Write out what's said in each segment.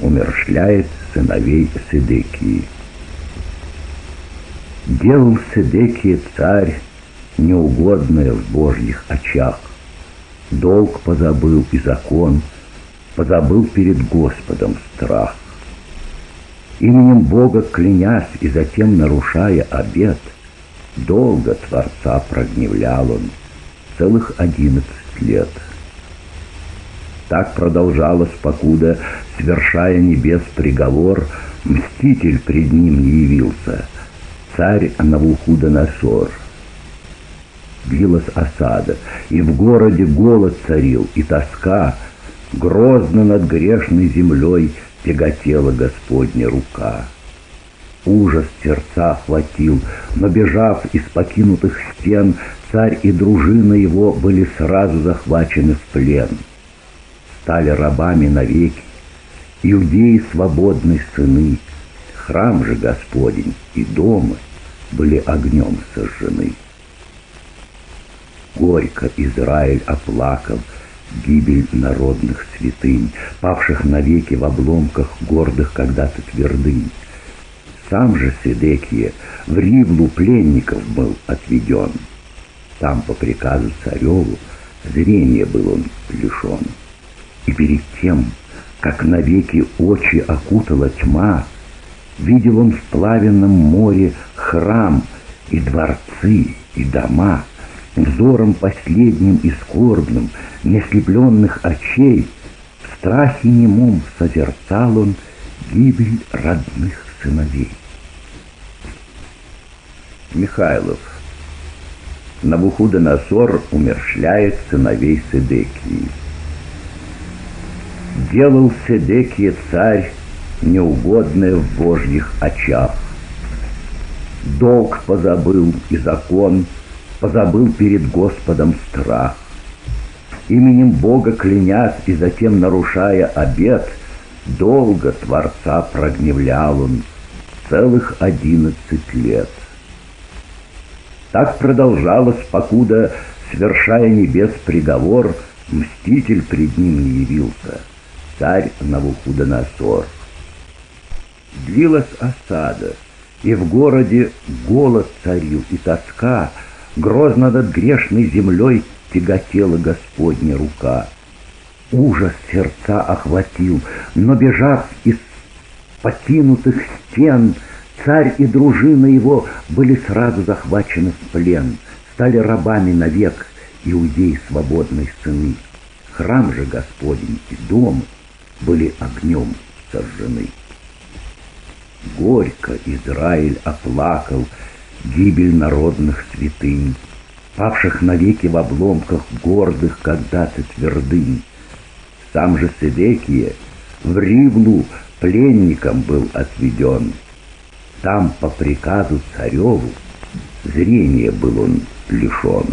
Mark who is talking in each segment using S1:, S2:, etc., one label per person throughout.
S1: умерщвляет сыновей Седекии. Делал Седекия царь неугодное в Божьих очах, долг позабыл и закон, позабыл перед Господом страх. Именем Бога клянясь и затем нарушая обет, долго Творца прогневлял он, целых 11 лет. Так продолжалось, покуда, свершая небес приговор, мститель пред ним не явился, царь Навуходоносор. Длилась осада, и в городе голод царил, и тоска, грозно над грешной землей тяготела Господня рука. Ужас сердца охватил, но, бежав из покинутых стен, царь и дружина его были сразу захвачены в плен. Стали рабами навеки, иудеи свободной сыны, храм же Господень и дома были огнем сожжены. Горько Израиль оплакал гибель народных святынь, павших навеки в обломках гордых когда-то твердынь. Сам же Седекия в Ривлу пленников был отведен. Там по приказу цареву зрения был он лишен. И перед тем, как навеки очи окутала тьма, видел он в плавенном море храм и дворцы, и дома. Взором последним и скорбным, неслепленных очей, в страхе немом созерцал он гибель родных сыновей. Михайлов. Навуходоносор умерщвляет сыновей Седекии. Делал Седекия царь неугодное в Божьих очах. Долг позабыл и закон, позабыл перед Господом страх. Именем Бога клянясь и затем нарушая обет, долго Творца прогневлял он, целых 11 лет. Так продолжалось, покуда, свершая небес приговор, мститель пред ним не явился, царь Навуходоносор. Длилась осада, и в городе голод царил и тоска, грозно над грешной землей тяготела Господня рука. Ужас сердца охватил, но, бежав из покинутых стен, царь и дружина его были сразу захвачены в плен, стали рабами навек иудеи свободной сыны. Храм же Господень и дом были огнем сожжены. Горько Израиль оплакал гибель народных святынь, павших навеки в обломках гордых когда-то твердынь. Сам же Седекия в Ривлу пленником был отведен. Там по приказу цареву зрения был он лишен.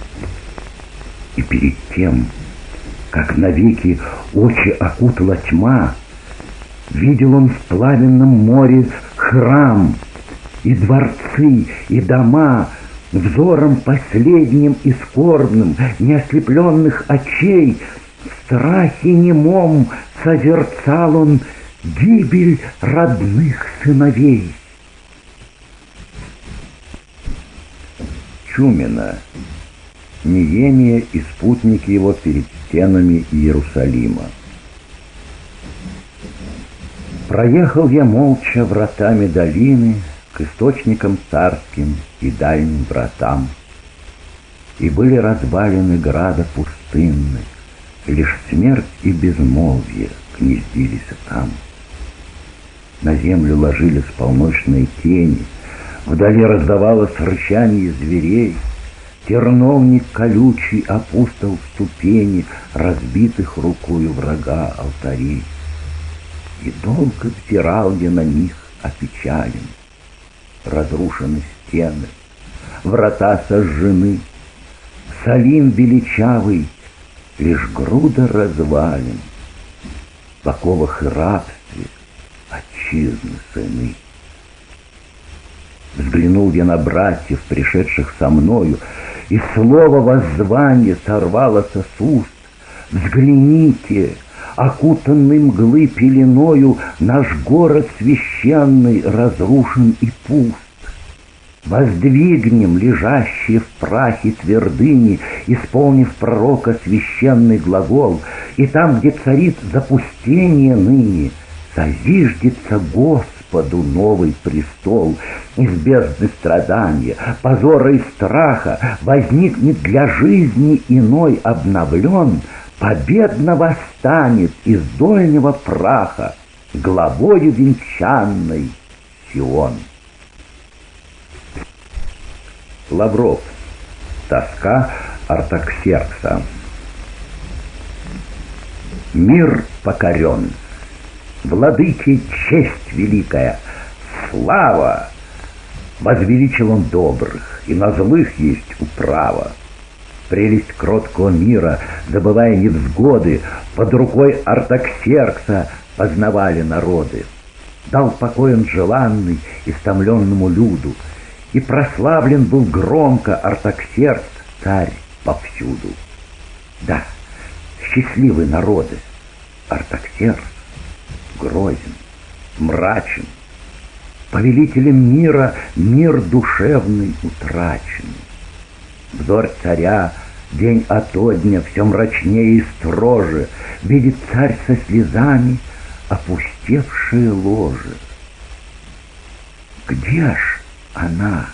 S1: И перед тем, как навеки очи окутала тьма, видел он в плавенном море храм и дворцы, и дома, взором последним и скорбным, неослепленных очей, в страхе немом созерцал он гибель родных сыновей. Чумина. Неемия и спутники его перед стенами Иерусалима. Проехал я молча вратами долины к источникам царским и дальним вратам, и были развалины града пустынны, лишь смерть и безмолвие гнездились там. На землю ложились полночные тени, вдали раздавалось рычание зверей, терновник колючий опустил ступени разбитых рукою врага алтарей. И долго взирал я на них опечален. Разрушены стены, врата сожжены, Салим величавый, лишь груда развалин, в оковах и рабстве отчизны сыны. Взглянул я на братьев, пришедших со мною, и слово воззвания сорвалось с уст. Взгляните, окутанный мглы пеленою, наш город священный разрушен и пуст. Воздвигнем лежащие в прахе твердыни, исполнив пророка священный глагол, и там, где царит запустение ныне, созиждется Господу новый престол. Из бездны страдания, позора и страха возникнет для жизни иной обновлен, победно восстанет из дольнего праха главою венчанной Сион. Лавров. Тоска Артаксеркса. Мир покорен. Владыке честь великая, слава! Возвеличил он добрых, и на злых есть управа. Прелесть кроткого мира, забывая невзгоды, под рукой Артаксеркса познавали народы. Дал покой он желанный истомленному люду, и прославлен был громко Артаксеркс, царь повсюду. Да, счастливы народы, Артаксеркс грозен, мрачен, повелителем мира мир душевный утрачен. Взор царя день ото дня все мрачнее и строже, видит царь со слезами опустевшее ложе. Где ж она?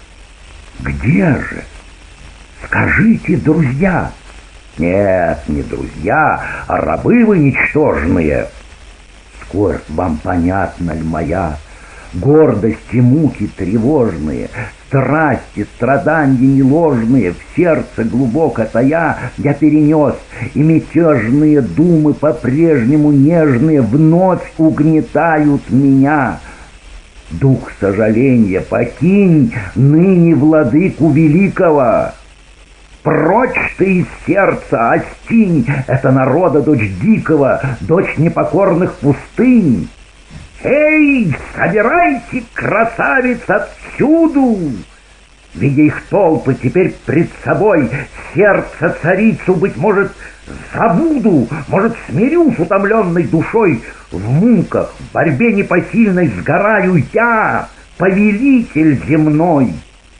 S1: Где же? Скажите, друзья! Нет, не друзья, а рабы вы ничтожные. Скоро вам понятна ль моя гордость и муки тревожные, страсти, страдания неложные, в сердце глубоко тая я перенес, и мятежные думы по-прежнему нежные вновь угнетают меня. Дух сожаления покинь ныне владыку великого. Прочь ты из сердца, остинь, это народа дочь дикого, дочь непокорных пустынь. Эй, собирайте красавиц отсюду! Видя их толпы теперь пред собой, сердце царицу, быть может, забуду, может, смирюсь утомленной душой, в муках, в борьбе непосильной сгораю я, повелитель земной.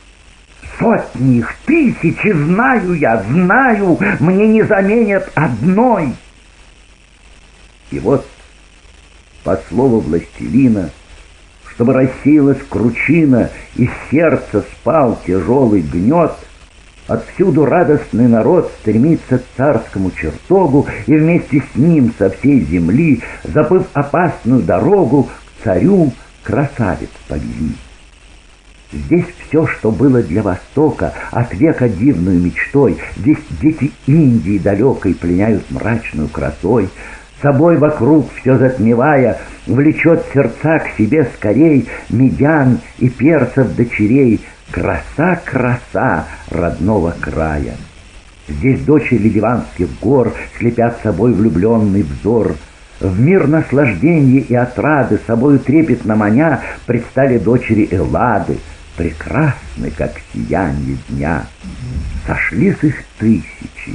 S1: Сотни их, тысячи, знаю я, знаю, мне не заменят одной. И вот, по слову властелина, чтобы рассеялась кручина и сердце спал тяжелый гнет, отсюда радостный народ стремится к царскому чертогу и вместе с ним со всей земли, забыв опасную дорогу, к царю красавиц повели. Здесь все, что было для Востока, от века дивную мечтой, здесь дети Индии далекой пленяют мрачную красой, собой вокруг все затмевая, влечет сердца к себе скорей медян и персов дочерей, краса, краса родного края. Здесь дочери ливанских гор слепят собой влюбленный взор. В мир наслаждения и отрады собою трепетно маня предстали дочери Эллады, прекрасны, как сияние дня. Сошли с их тысячи.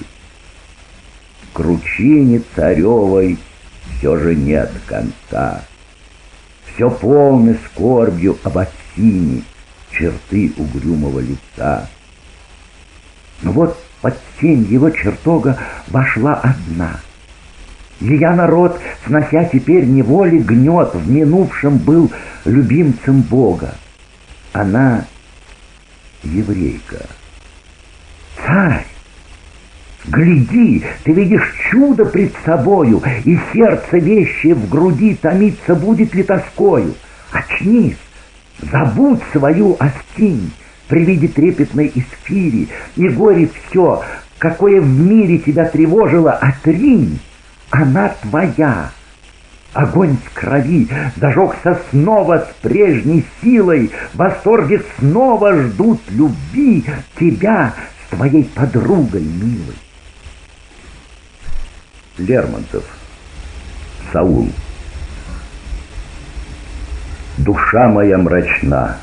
S1: Кручине царевой все же нет конца. Все полны скорбью об Оссине черты угрюмого лица. Но вот под тень его чертога вошла одна. Ее народ, снося теперь неволи гнет, в минувшем был любимцем Бога. Она еврейка. Царь! Гляди, ты видишь чудо пред собою, и сердце вещее в груди томиться будет ли тоскою. Очнись, забудь свою остинь при виде трепетной Исфири, и горе все, какое в мире тебя тревожило, отринь, она твоя. Огонь в крови зажегся снова с прежней силой, в восторге снова ждут любви тебя с твоей подругой милой. Лермонтов. Саул. Душа моя мрачна.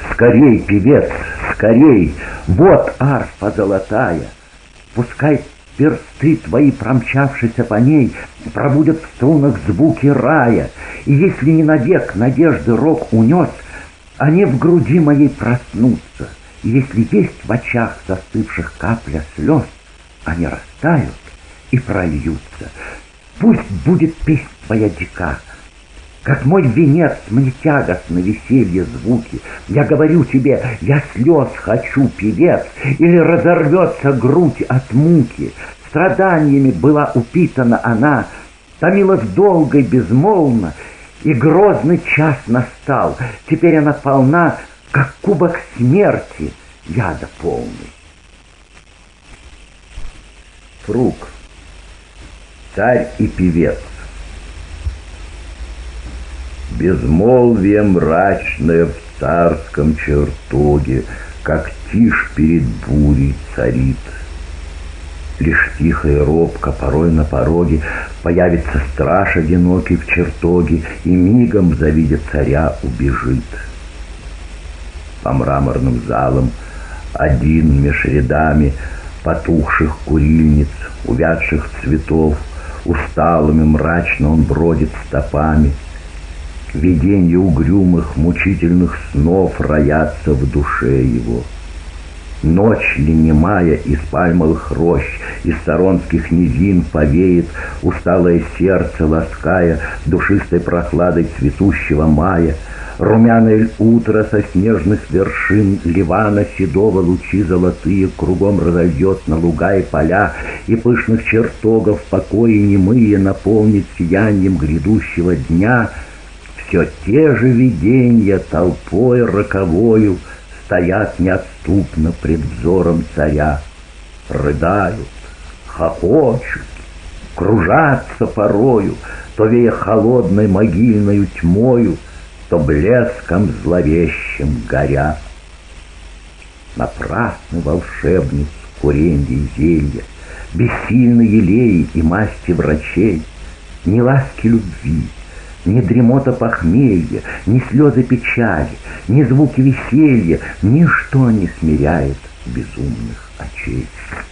S1: Скорей, певец, скорей, вот арфа золотая. Пускай Персты твои, промчавшиеся по ней, пробудят в струнах звуки рая, и если не навек надежды рок унес, они в груди моей проснутся, и если есть в очах застывших капля слез, они растают и прольются. Пусть будет песнь твоя дика, как мой венец, мне тягостно веселье звуки. Я говорю тебе, я слез хочу, певец, или разорвется грудь от муки. Страданиями была упитана она, томилась долго и безмолвно, и грозный час настал. Теперь она полна, как кубок смерти, яда полный. Фрук. Царь и певец. Безмолвие мрачное в царском чертоге, как тишь перед бурей царит. Лишь тихо и робко порой на пороге появится страж одинокий в чертоге и мигом, завидя царя, убежит. По мраморным залам один меж рядами потухших курильниц, увядших цветов, усталыми мрачно он бродит стопами. Виденья угрюмых, мучительных снов роятся в душе его. Ночь ли немая из пальмовых рощ, из саронских низин повеет, усталое сердце лаская душистой прохладой цветущего мая. Румяное утро со снежных вершин Ливана седого лучи золотые кругом разойдет на луга и поля, и пышных чертогов покои немые наполнит сиянием грядущего дня. Все те же виденья толпой роковою стоят неотступно пред взором царя, рыдают, хохочут, кружатся порою, то вея холодной могильною тьмою, то блеском зловещим горя. Напрасно волшебниц куренье и зелья, бессильны елеи и масти врачей, ни ласки любви, ни дремота похмелья, ни слезы печали, ни звуки веселья, ничто не смиряет безумных очей.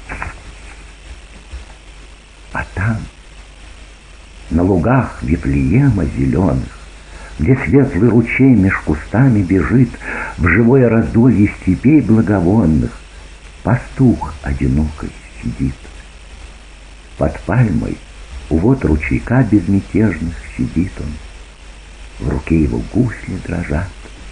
S1: А там, на лугах Вифлеема зеленых, где светлый ручей меж кустами бежит в живое раздолье степей благовонных, пастух одинокой сидит. Под пальмой у вод ручейка безмятежных сидит он, в руке его гусли дрожат.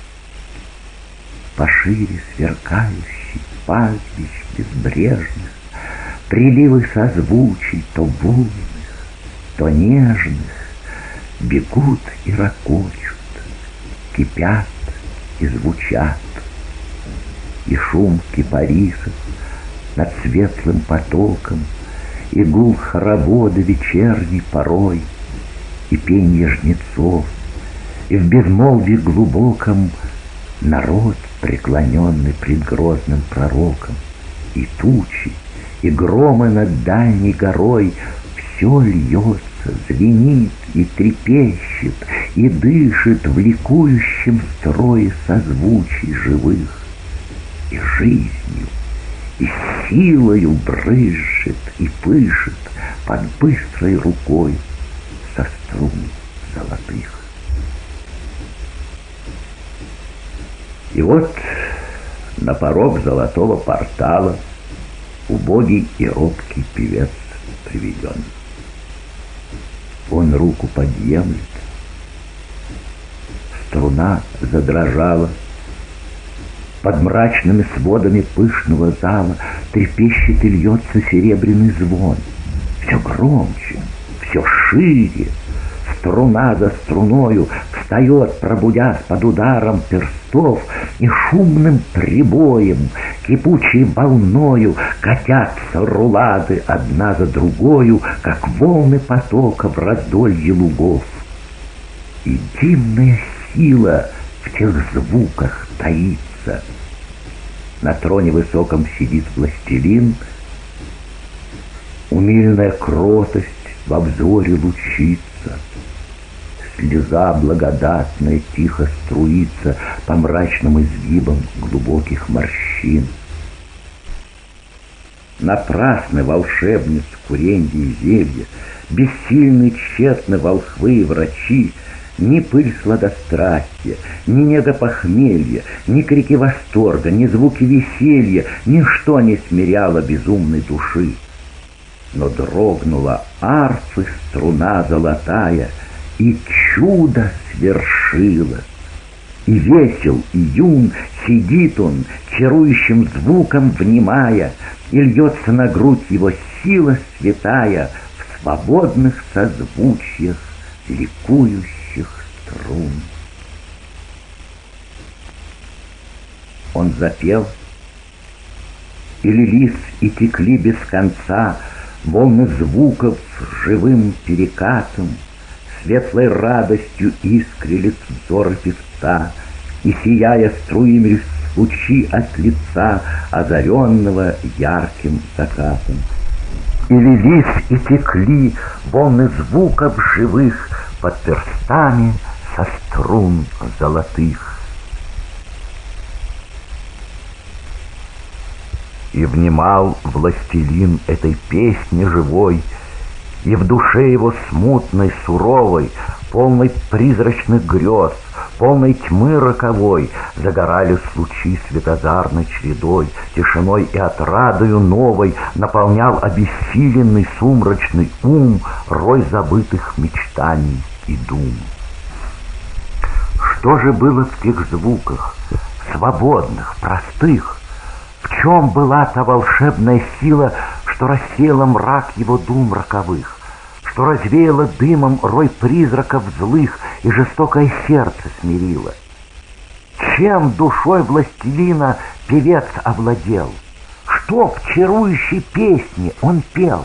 S1: Пошире сверкающий пастбищ безбрежных, приливы созвучий то бурных, то нежных, бегут и ракочут, кипят и звучат. И шум кипарисов над светлым потоком, и гул хоровода вечерней порой, и пенье жнецов, и в безмолвии глубоком народ, преклоненный пред грозным пророком, и тучи, и громы над дальней горой, все льется, звенит и трепещет, и дышит в ликующем строе созвучий живых, и жизнью, и силою брызжет и пышет под быстрой рукой со струн золотых. И вот на порог золотого портала убогий и робкий певец приведен. Он руку подъемлет, струна задрожала, под мрачными сводами пышного зала трепещет и льется серебряный звон. Все громче, все шире, струна за струною встает, пробудясь под ударом перстов, и шумным прибоем, кипучей волною катятся рулады одна за другою, как волны потока в раздолье лугов. И дивная сила в тех звуках таится. На троне высоком сидит властелин, умильная кротость во взоре лучится, слеза благодатная тихо струится по мрачным изгибам глубоких морщин. Напрасны волшебниц куренье и зелье, бессильны тщетны волхвы и врачи. Ни пыль сладострастия, ни нега похмелья, ни крики восторга, ни звуки веселья, ничто не смиряло безумной души. Но дрогнула арфы струна золотая, и чудо свершилось. И весел, и юн сидит он, чарующим звуком внимая, и льется на грудь его сила святая в свободных созвучьях ликующих струн. Он запел, и лились, и текли без конца волны звуков живым перекатом, светлой радостью искрились взоры певца, и, сияя струями лучи от лица, озаренного ярким закатом. И лились, и текли волны звуков живых под перстами со струн золотых. И внимал властелин этой песни живой, и в душе его смутной, суровой, полной призрачных грез, полной тьмы роковой, загорались лучи светозарной чередой, тишиной и отрадою новой наполнял обессиленный сумрачный ум рой забытых мечтаний и дум. Что же было в тех звуках, свободных, простых? В чем была та волшебная сила, что рассеяла мрак его дум роковых, что развеяла дымом рой призраков злых и жестокое сердце смирила? Чем душой властелина певец овладел? Что в чарующей песне он пел?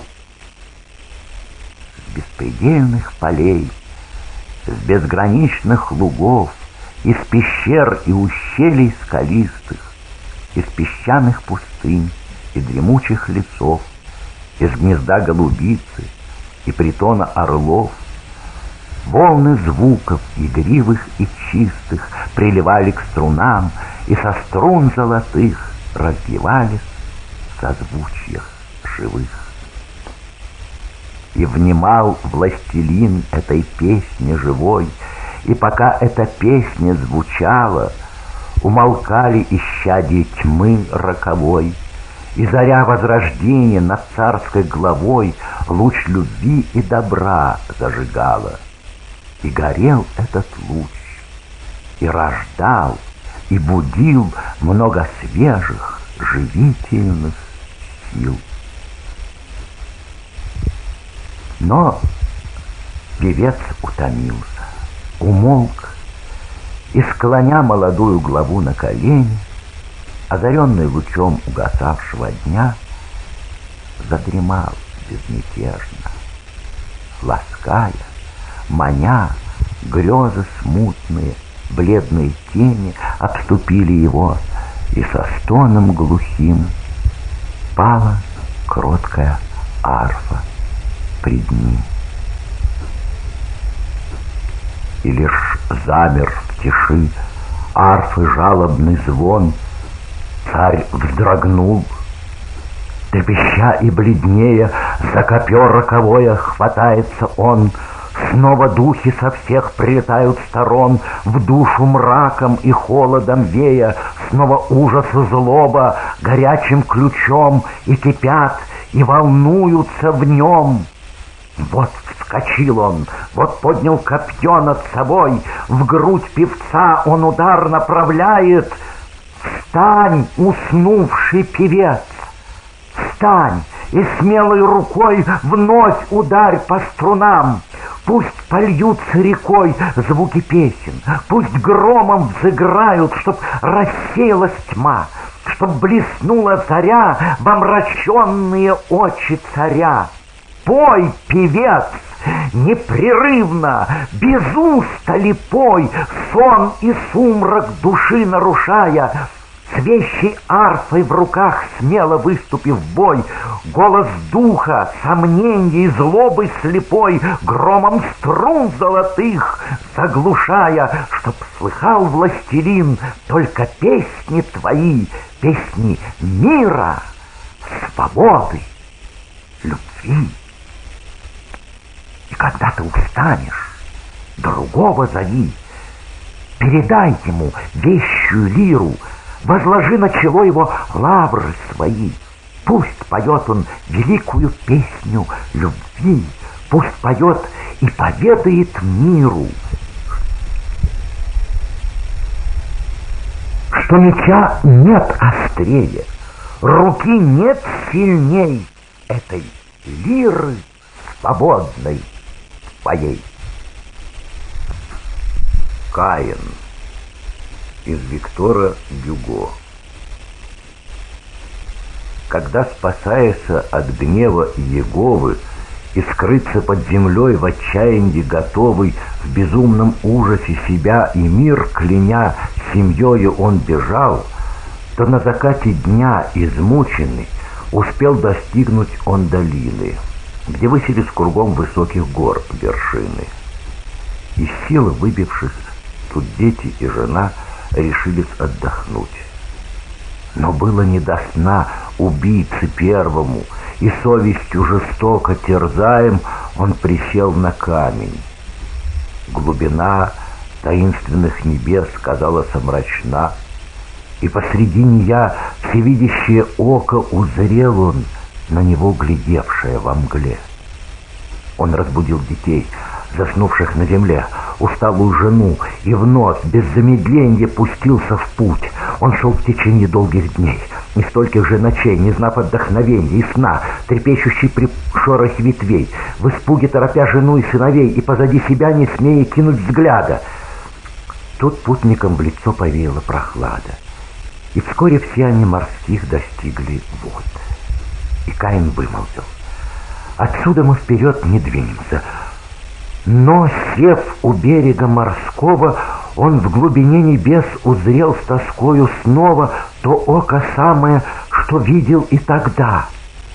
S1: С беспредельных полей, с безграничных лугов, из пещер и ущелий скалистых, из песчаных пустынь и дремучих лесов, из гнезда голубицы и притона орлов, волны звуков игривых и чистых приливали к струнам и со струн золотых разливались в созвучьях живых. И внимал властелин этой песни живой, и пока эта песня звучала, умолкали исчадия тьмы роковой, и заря возрождения над царской главой луч любви и добра зажигала. И горел этот луч, и рождал, и будил много свежих, живительных сил. Но певец утомился, умолк, и, склоня молодую главу на колени, озаренный лучом угасавшего дня, задремал безмятежно, лаская, маня, грезы смутные, бледные тени обступили его, и со стоном глухим пала кроткая арфа пред ним. И лишь замер в тиши арфы жалобный звон, царь вздрогнул, трепеща и бледнея, за копье роковое хватается он. Снова духи со всех прилетают сторон, в душу мраком и холодом вея, снова ужас и злоба горячим ключом и кипят, и волнуются в нем. Вот вскочил он, вот поднял копье над собой, в грудь певца он удар направляет. Встань, уснувший певец, встань и смелой рукой вновь ударь по струнам. Пусть польются рекой звуки песен, пусть громом взыграют, чтоб рассеялась тьма, чтоб блеснула заря в омраченные очи царя. Пой, певец, непрерывно, без устали пой, сон и сумрак души нарушая, с вещей арфой в руках смело выступив в бой, голос духа, сомнений и злобы слепой, громом струн золотых заглушая, чтоб слыхал властелин только песни твои, песни мира,
S2: свободы, любви. И когда ты устанешь, другого зови, передай ему вещую лиру, возложи на чело его лавры свои. Пусть поет он великую песню любви, пусть поет и поведает миру, что меча нет острее, руки нет сильней этой лиры свободной твоей.
S1: Каин из Виктора Гюго. Когда спасаешься от гнева Иеговы и скрыться под землей в отчаянии готовый, в безумном ужасе себя и мир кляня, семьёю он бежал, то на закате дня измученный успел достигнуть он долины, где высились кругом высоких гор вершины. Из силы выбившись, тут дети и жена решились отдохнуть. Но было не до сна убийце первому, и совестью жестоко терзаем он присел на камень. Глубина таинственных небес казалась мрачна, и посреди нея всевидящее око узрел он, на него глядевшее во мгле. Он разбудил детей, заснувших на земле, усталую жену, и вновь без замедления пустился в путь. Он шел в течение долгих дней, и стольких же ночей, не знав отдохновения и сна, трепещущий при шорохе ветвей, в испуге торопя жену и сыновей, и позади себя не смея кинуть взгляда. Тут путникам в лицо повеяла прохлада, и вскоре все они морских достигли вод. И Каин вымолвил: «Отсюда мы вперед не двинемся». Но, сев у берега морского, он в глубине небес узрел с тоскою снова то око самое, что видел и тогда.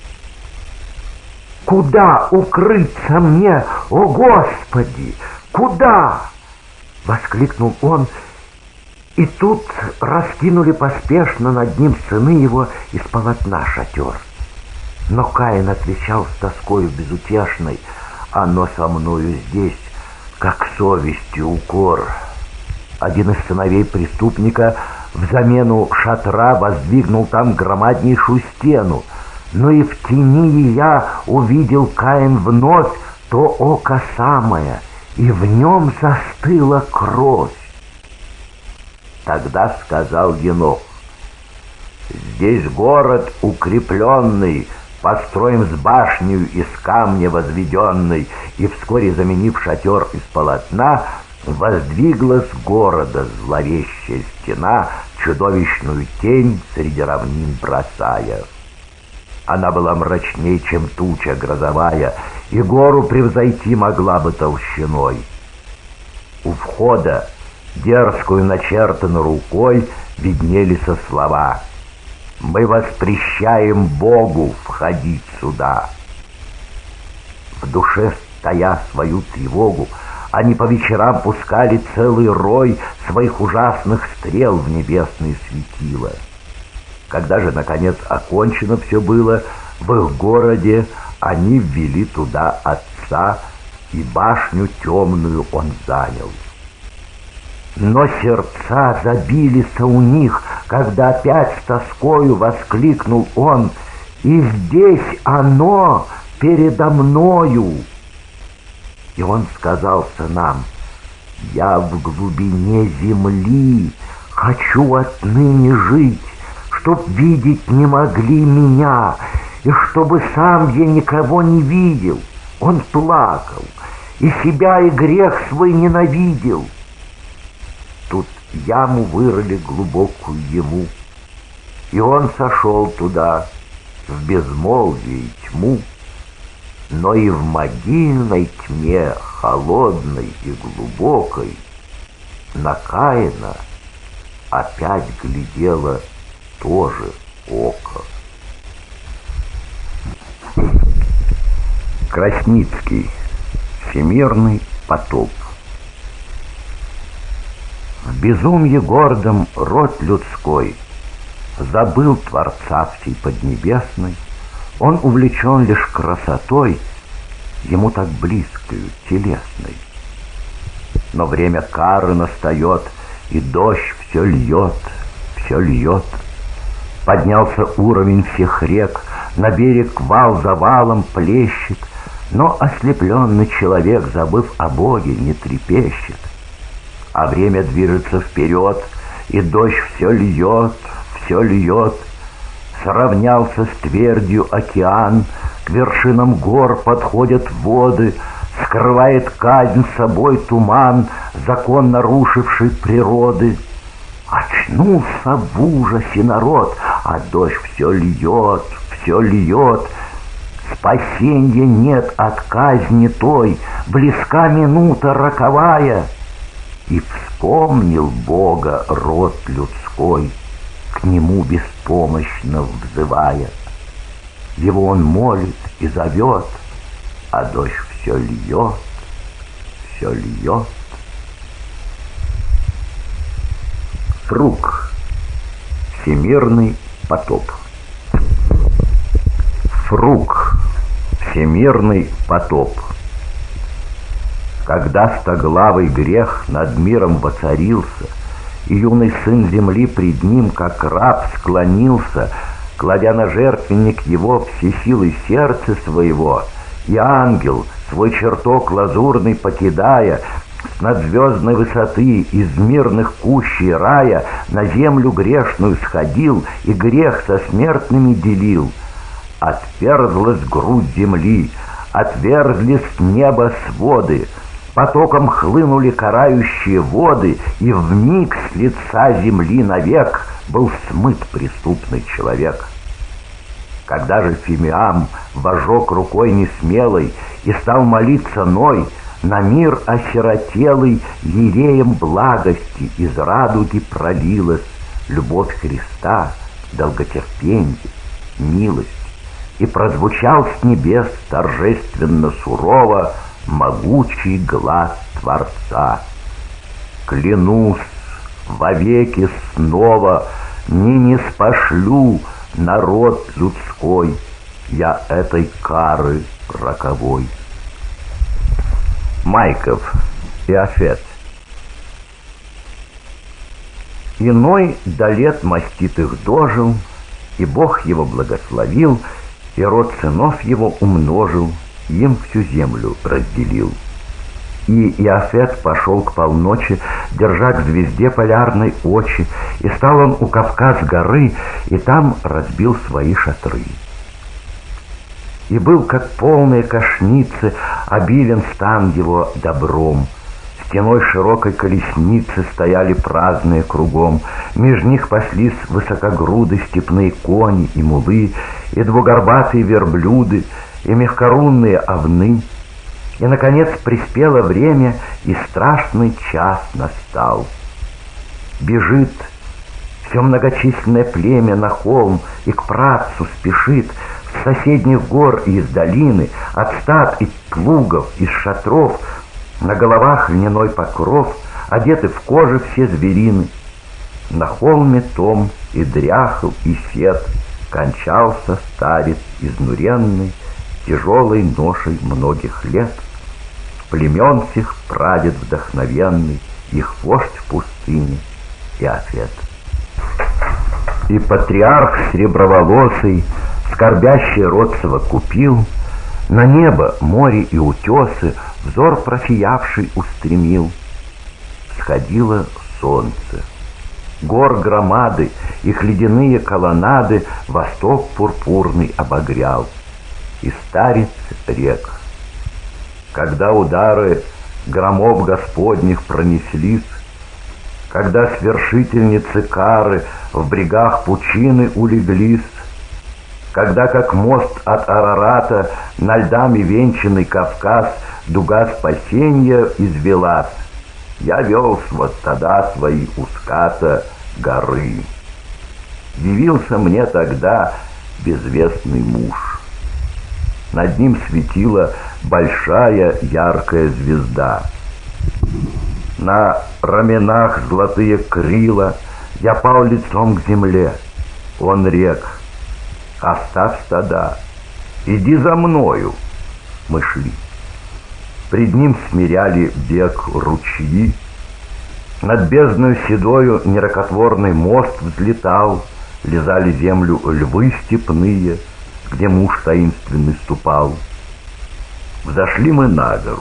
S1: «Куда укрыться мне, о Господи, куда?» — воскликнул он, и тут раскинули поспешно над ним сыны его из полотна шатер. Но Каин отвечал с тоскою безутешной: «Оно со мною здесь, как совестью укор». Один из сыновей преступника взамену шатра воздвигнул там громаднейшую стену, но и в тени ее увидел Каин вновь то око самое, и в нем застыла кровь. Тогда сказал Енох: «Здесь город укрепленный, построим с башнею из камня возведенной». И вскоре, заменив шатер из полотна, воздвиглась города зловещая стена, чудовищную тень среди равнин бросая. Она была мрачней, чем туча грозовая, и гору превзойти могла бы толщиной. У входа, дерзкую начертанной рукой, виднелись слова: «Мы воспрещаем Богу входить сюда». В душе, тая свою тревогу, они по вечерам пускали целый рой своих ужасных стрел в небесные светила. Когда же, наконец, окончено все было, в их городе они ввели туда отца, и башню темную он занял. Но сердца забились у них, когда опять с тоскою воскликнул он: «И здесь оно передо мною!» И он сказал сынам: «Я в глубине земли хочу отныне жить, чтоб видеть не могли меня, и чтобы сам я никого не видел». Он плакал, и себя, и грех свой ненавидел. Тут яму вырыли глубокую ему, и он сошел туда в безмолвие и тьму, но и в могильной тьме, холодной и глубокой, на Каина опять глядело тоже око. Красницкий. Всемирный потоп. В безумье гордом род людской забыл Творца всей Поднебесной,
S2: Он увлечен лишь красотой, ему так близкою, телесной. Но время кары настает, и дождь все льет, все льет. Поднялся уровень всех рек, на берег вал за валом плещет, но ослепленный человек, забыв о Боге, не трепещет. А время движется вперед, и дождь все льет, все льет. Сравнялся с твердью океан, к вершинам гор подходят воды, скрывает казнь собой туман, закон нарушивший природы. Очнулся в ужасе народ, а дождь все льет, все льет. Спасенья нет от казни той, близка минута роковая. И вспомнил Бога род людской, к нему беспомощно взывая. Его он молит и зовет, а дождь все льет, все льет. Фрук. Всемирный потоп. Фрук. Всемирный потоп. Когда стоглавый грех над миром воцарился, и юный сын земли пред ним, как раб, склонился, кладя на жертвенник его все силы сердца своего, и ангел, свой чертог лазурный покидая, с надзвездной высоты из мирных кущей рая на землю грешную сходил и грех со смертными делил. Отверзлась грудь земли, отверзлись с неба своды, потоком хлынули карающие воды, и вмиг с лица земли навек был смыт преступный человек. Когда же Фимиам вожег рукой несмелой и стал молиться Ной, на мир осиротелый ереем благости из радуги пролилась любовь Христа, долготерпенье, милость, и прозвучал с небес торжественно сурово могучий глас Творца. Клянусь, вовеки снова не спошлю народ людской я этой кары роковой. Майков, Иофет. Иной до лет маститых дожил, и Бог его благословил, и род сынов его умножил, им всю землю разделил. И Иофет пошел к полночи, держа к звезде полярной очи, и стал он у Кавказ горы, и там разбил свои шатры. И был, как полные кошницы, обилен стан его добром. Стеной широкой колесницы стояли праздные кругом. Меж них паслись высокогруды степные кони и мулы, и двугорбатые верблюды, и мягкорунные овны. И, наконец, приспело время, и страшный час настал. Бежит все многочисленное племя на холм и к працу спешит, с соседних гор и из долины, от стад и плугов, из шатров, на головах льняной покров, одеты в кожи все зверины. На холме том и дряхл, и сед, кончался старец изнуренный, тяжелой ношей многих лет. Племен сих прадед вдохновенный, их вождь в пустыне Иофет. И патриарх среброволосый, скорбящий род совокупил, на небо, море и утесы взор просиявший устремил. Сходило солнце. Гор громады, их ледяные колоннады восток пурпурный обогрял. И старец рек. Когда удары громов Господних пронеслись, когда свершительницы кары в брегах пучины улеглись, когда, как мост от Арарата, на льдами венчанный Кавказ, дуга спасения извелась, я вел вот тогда свои у ската горы. Явился мне тогда безвестный муж. Над ним светила большая яркая звезда. На раменах золотые крила, я пал лицом к земле. Он рек: оставь стада, «Иди за мною!» Мы шли. Пред ним смиряли бег ручьи. Над бездною седою нерокотворный мост взлетал, лизали землю львы степные, где муж таинственный ступал. Взошли мы на гору.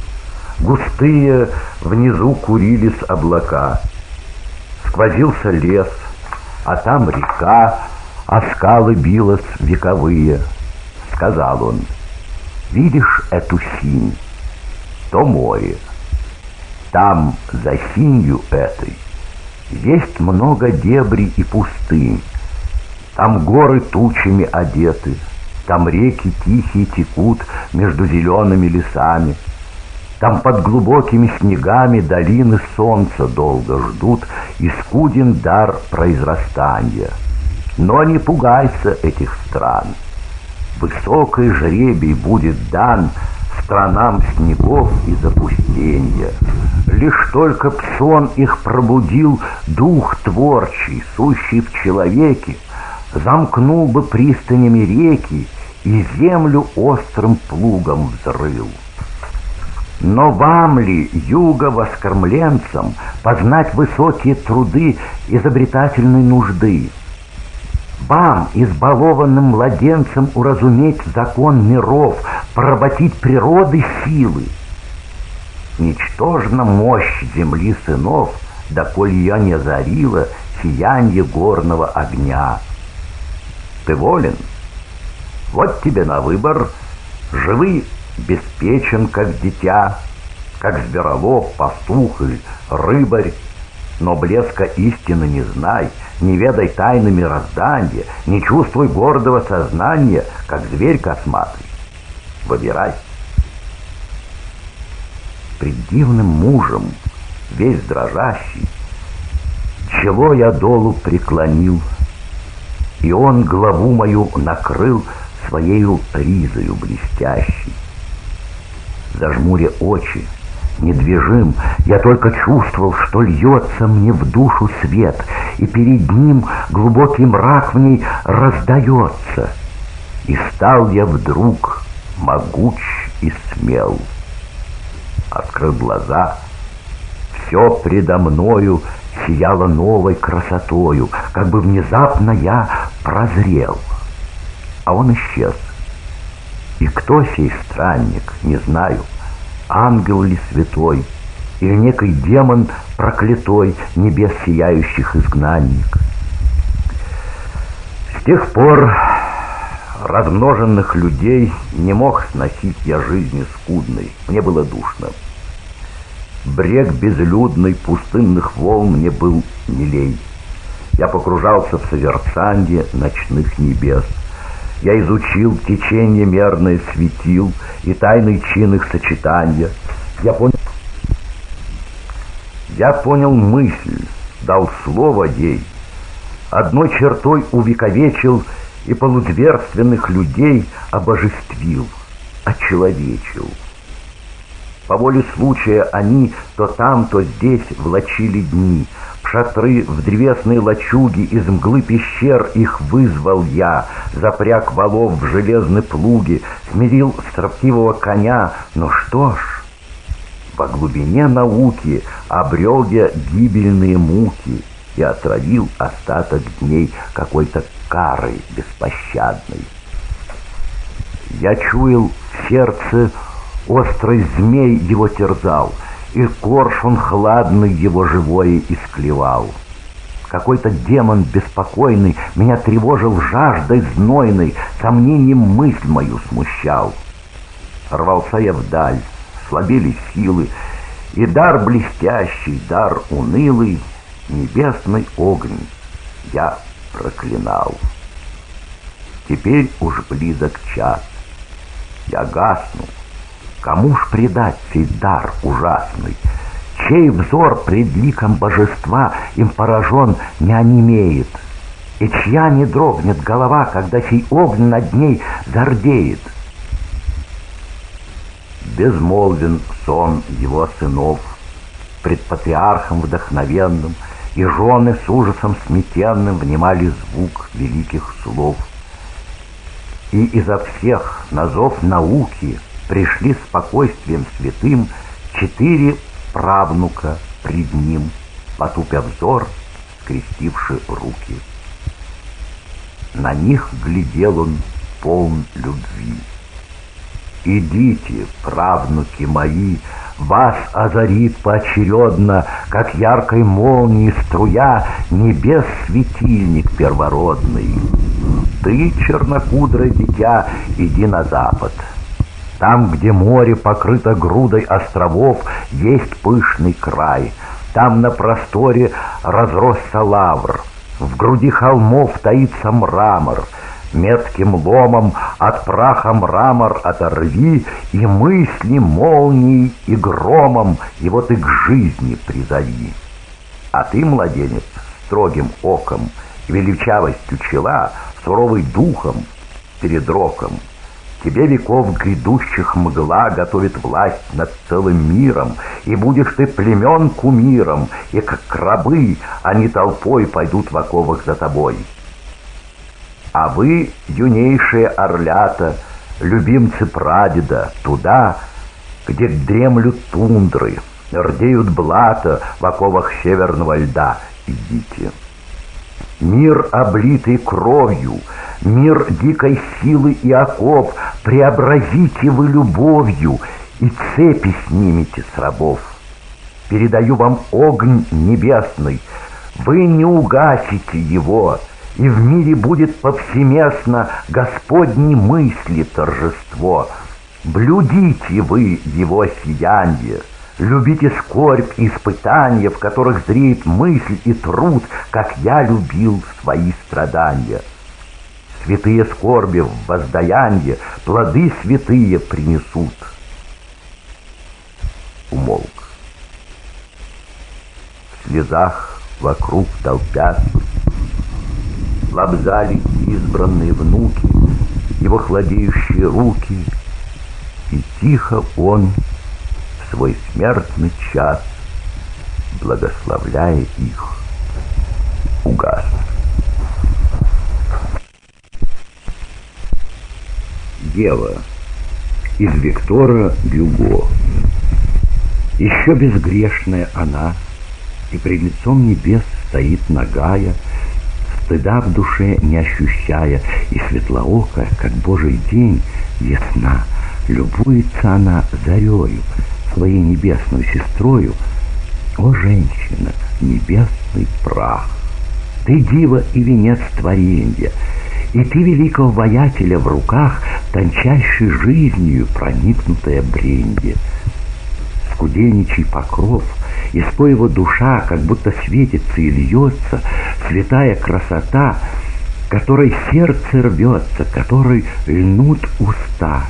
S2: Густые внизу курились облака. Сквозился лес, а там река, а скалы билась вековые. Сказал он: «Видишь эту синь? То море. Там, за синью этой, есть много дебрей и пустынь. Там горы тучами одеты, там реки тихие текут между зелеными лесами. Там под глубокими снегами долины солнца долго ждут, и скуден дар произрастания. Но не пугайся этих стран. Высокий жребий будет дан странам снегов и запустенья. Лишь только б сон их пробудил дух творчий, сущий в человеке, замкнул бы пристанями реки и землю острым плугом взрыл. Но вам ли, юго-воскормленцам, познать высокие труды изобретательной нужды? Вам, избалованным младенцам, уразуметь закон миров, поработить природы силы? Ничтожна мощь земли сынов, доколь ее не озарило сиянье горного огня. Ты волен? Вот тебе на выбор: живи беспечен, как дитя, как зверолов, пастух или рыбарь, но блеска истины не знай, не ведай тайны мироздания, не чувствуй гордого сознания, как зверь косматый. Выбирай. Пред дивным мужем, весь дрожащий, чело я долу преклонил, и он главу мою накрыл своею ризою блестящей. Зажмуря очи, недвижим, я только чувствовал, что льется мне в душу свет, и перед ним глубокий мрак в ней раздается. И стал я вдруг могуч и смел. Открыл глаза, все предо мною сияло новой красотою, как бы внезапно я прозрел. А он исчез. И кто сей странник, не знаю, ангел ли святой, или некий демон проклятой, небес сияющих изгнанник. С тех пор размноженных людей не мог сносить я жизни скудной, мне было душно. Брег безлюдный пустынных волн мне был милей. Я погружался в созерцанье ночных небес. Я изучил течение мерное светил и тайный чин их сочетания. Я понял мысль, дал слово ей, одной чертой увековечил и полузверственных людей обожествил, очеловечил. По воле случая они то там, то здесь влачили дни. В шатры, в древесные лачуги из мглы пещер их вызвал я, запряг валов в железные плуги, смирил строптивого коня. Но что ж, во глубине науки обрел я гибельные муки и отравил остаток дней какой-то карой беспощадной. Я чуял в сердце острый змей его терзал, и коршун хладный его живое исклевал. Какой-то демон беспокойный меня тревожил жаждой знойной, сомнением мысль мою смущал. Рвался я вдаль, слабели силы, и дар блестящий, дар унылый, небесный огонь я проклинал. Теперь уж близок час, я гасну. Кому ж предать сей дар ужасный? Чей взор пред ликом божества им поражен не онемеет? И чья не дрогнет голова, когда сей огонь над ней зардеет? Безмолвен сон его сынов пред патриархом вдохновенным, и жены с ужасом сметенным внимали звук великих слов. И изо всех на зов науки пришли спокойствием святым 4 правнука пред ним, потупя взор, скрестивши руки. На них глядел он полн любви. «Идите, правнуки мои, вас озарит поочередно, как яркой молнии струя, небес светильник первородный. Ты, чернокудрое дитя, иди на запад. Там, где море покрыто грудой островов, есть пышный край. Там на просторе разросся лавр, в груди холмов таится мрамор. Метким ломом от праха мрамор оторви, и мысли молнией и громом его ты к жизни призови. А ты, младенец, строгим оком, величавостью чела, суровый духом перед роком. Тебе веков грядущих мгла готовит власть над целым миром, и будешь ты племен кумиром, и как рабы они толпой пойдут в оковах за тобой. А вы, юнейшие орлята, любимцы прадеда, туда, где дремлют тундры, рдеют блата в оковах северного льда, идите. Мир, облитый кровью, мир дикой силы и оков, преобразите вы любовью и цепи снимите с рабов. Передаю вам огонь небесный, вы не угасите его, и в мире будет повсеместно Господней мысли торжество. Блюдите вы его сиянье, любите скорбь и испытания, в которых зреет мысль и труд, как я любил свои страдания. Святые скорби в воздаянье плоды святые принесут. Умолк. В слезах вокруг толпятся, лобзали избранные внуки, его хладеющие руки, и тихо он в свой смертный час, благословляя их, угас.
S1: Дева из Виктора Гюго. Еще безгрешная она, и пред лицом небес стоит нагая, стыда в душе не ощущая, и светлоокая, как Божий день, ясна. Любуется она зарею, своей небесной сестрою. О, женщина, небесный прах! Ты дива и венец творенья, и ты великого воятеля в руках, тончайшей жизнью проникнутая бренье. Скудельничий покров, из твоего душа, как будто светится и льется святая красота, которой сердце рвется, которой льнут уста.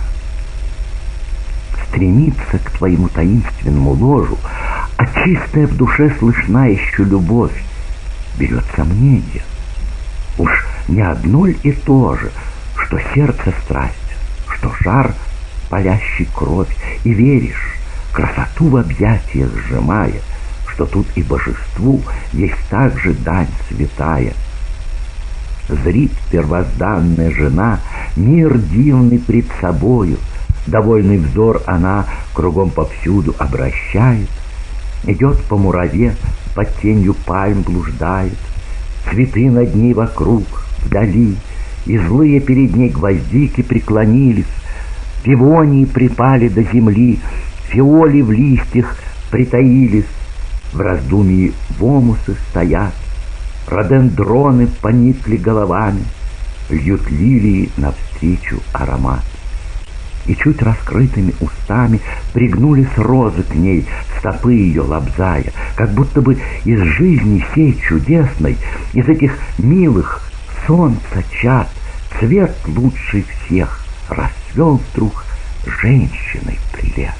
S1: Стремится к твоему таинственному ложу, а чистая в душе слышна еще любовь. Берет сомнение. Уж не одно ли и то же, что сердце страсть, что жар, палящий кровь, и веришь, красоту в объятиях сжимая, что тут и божеству есть также дань святая. Зрит первозданная жена мир дивный пред собою, довольный взор она кругом повсюду обращает, идет по мураве, под тенью пальм блуждает, цветы над ней вокруг, вдали, и злые перед ней гвоздики преклонились, пивонии припали до земли, фиоли в листьях притаились, в раздумье вомусы стоят, рододендроны поникли головами, льют лилии навстречу аромат. И чуть раскрытыми устами пригнулись розы к ней, стопы ее лобзая, как будто бы из жизни сей чудесной, из этих милых солнца чад, цвет лучший всех расцвел вдруг женщиной прелестной.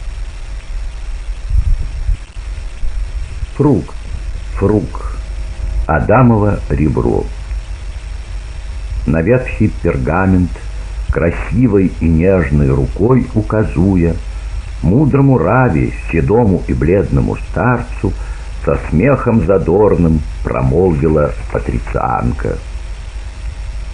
S1: Фрукт. Адамово ребро. На ветхий пергамент красивой и нежной рукой указуя, мудрому Раве, седому и бледному старцу, со смехом задорным промолвила патрицианка: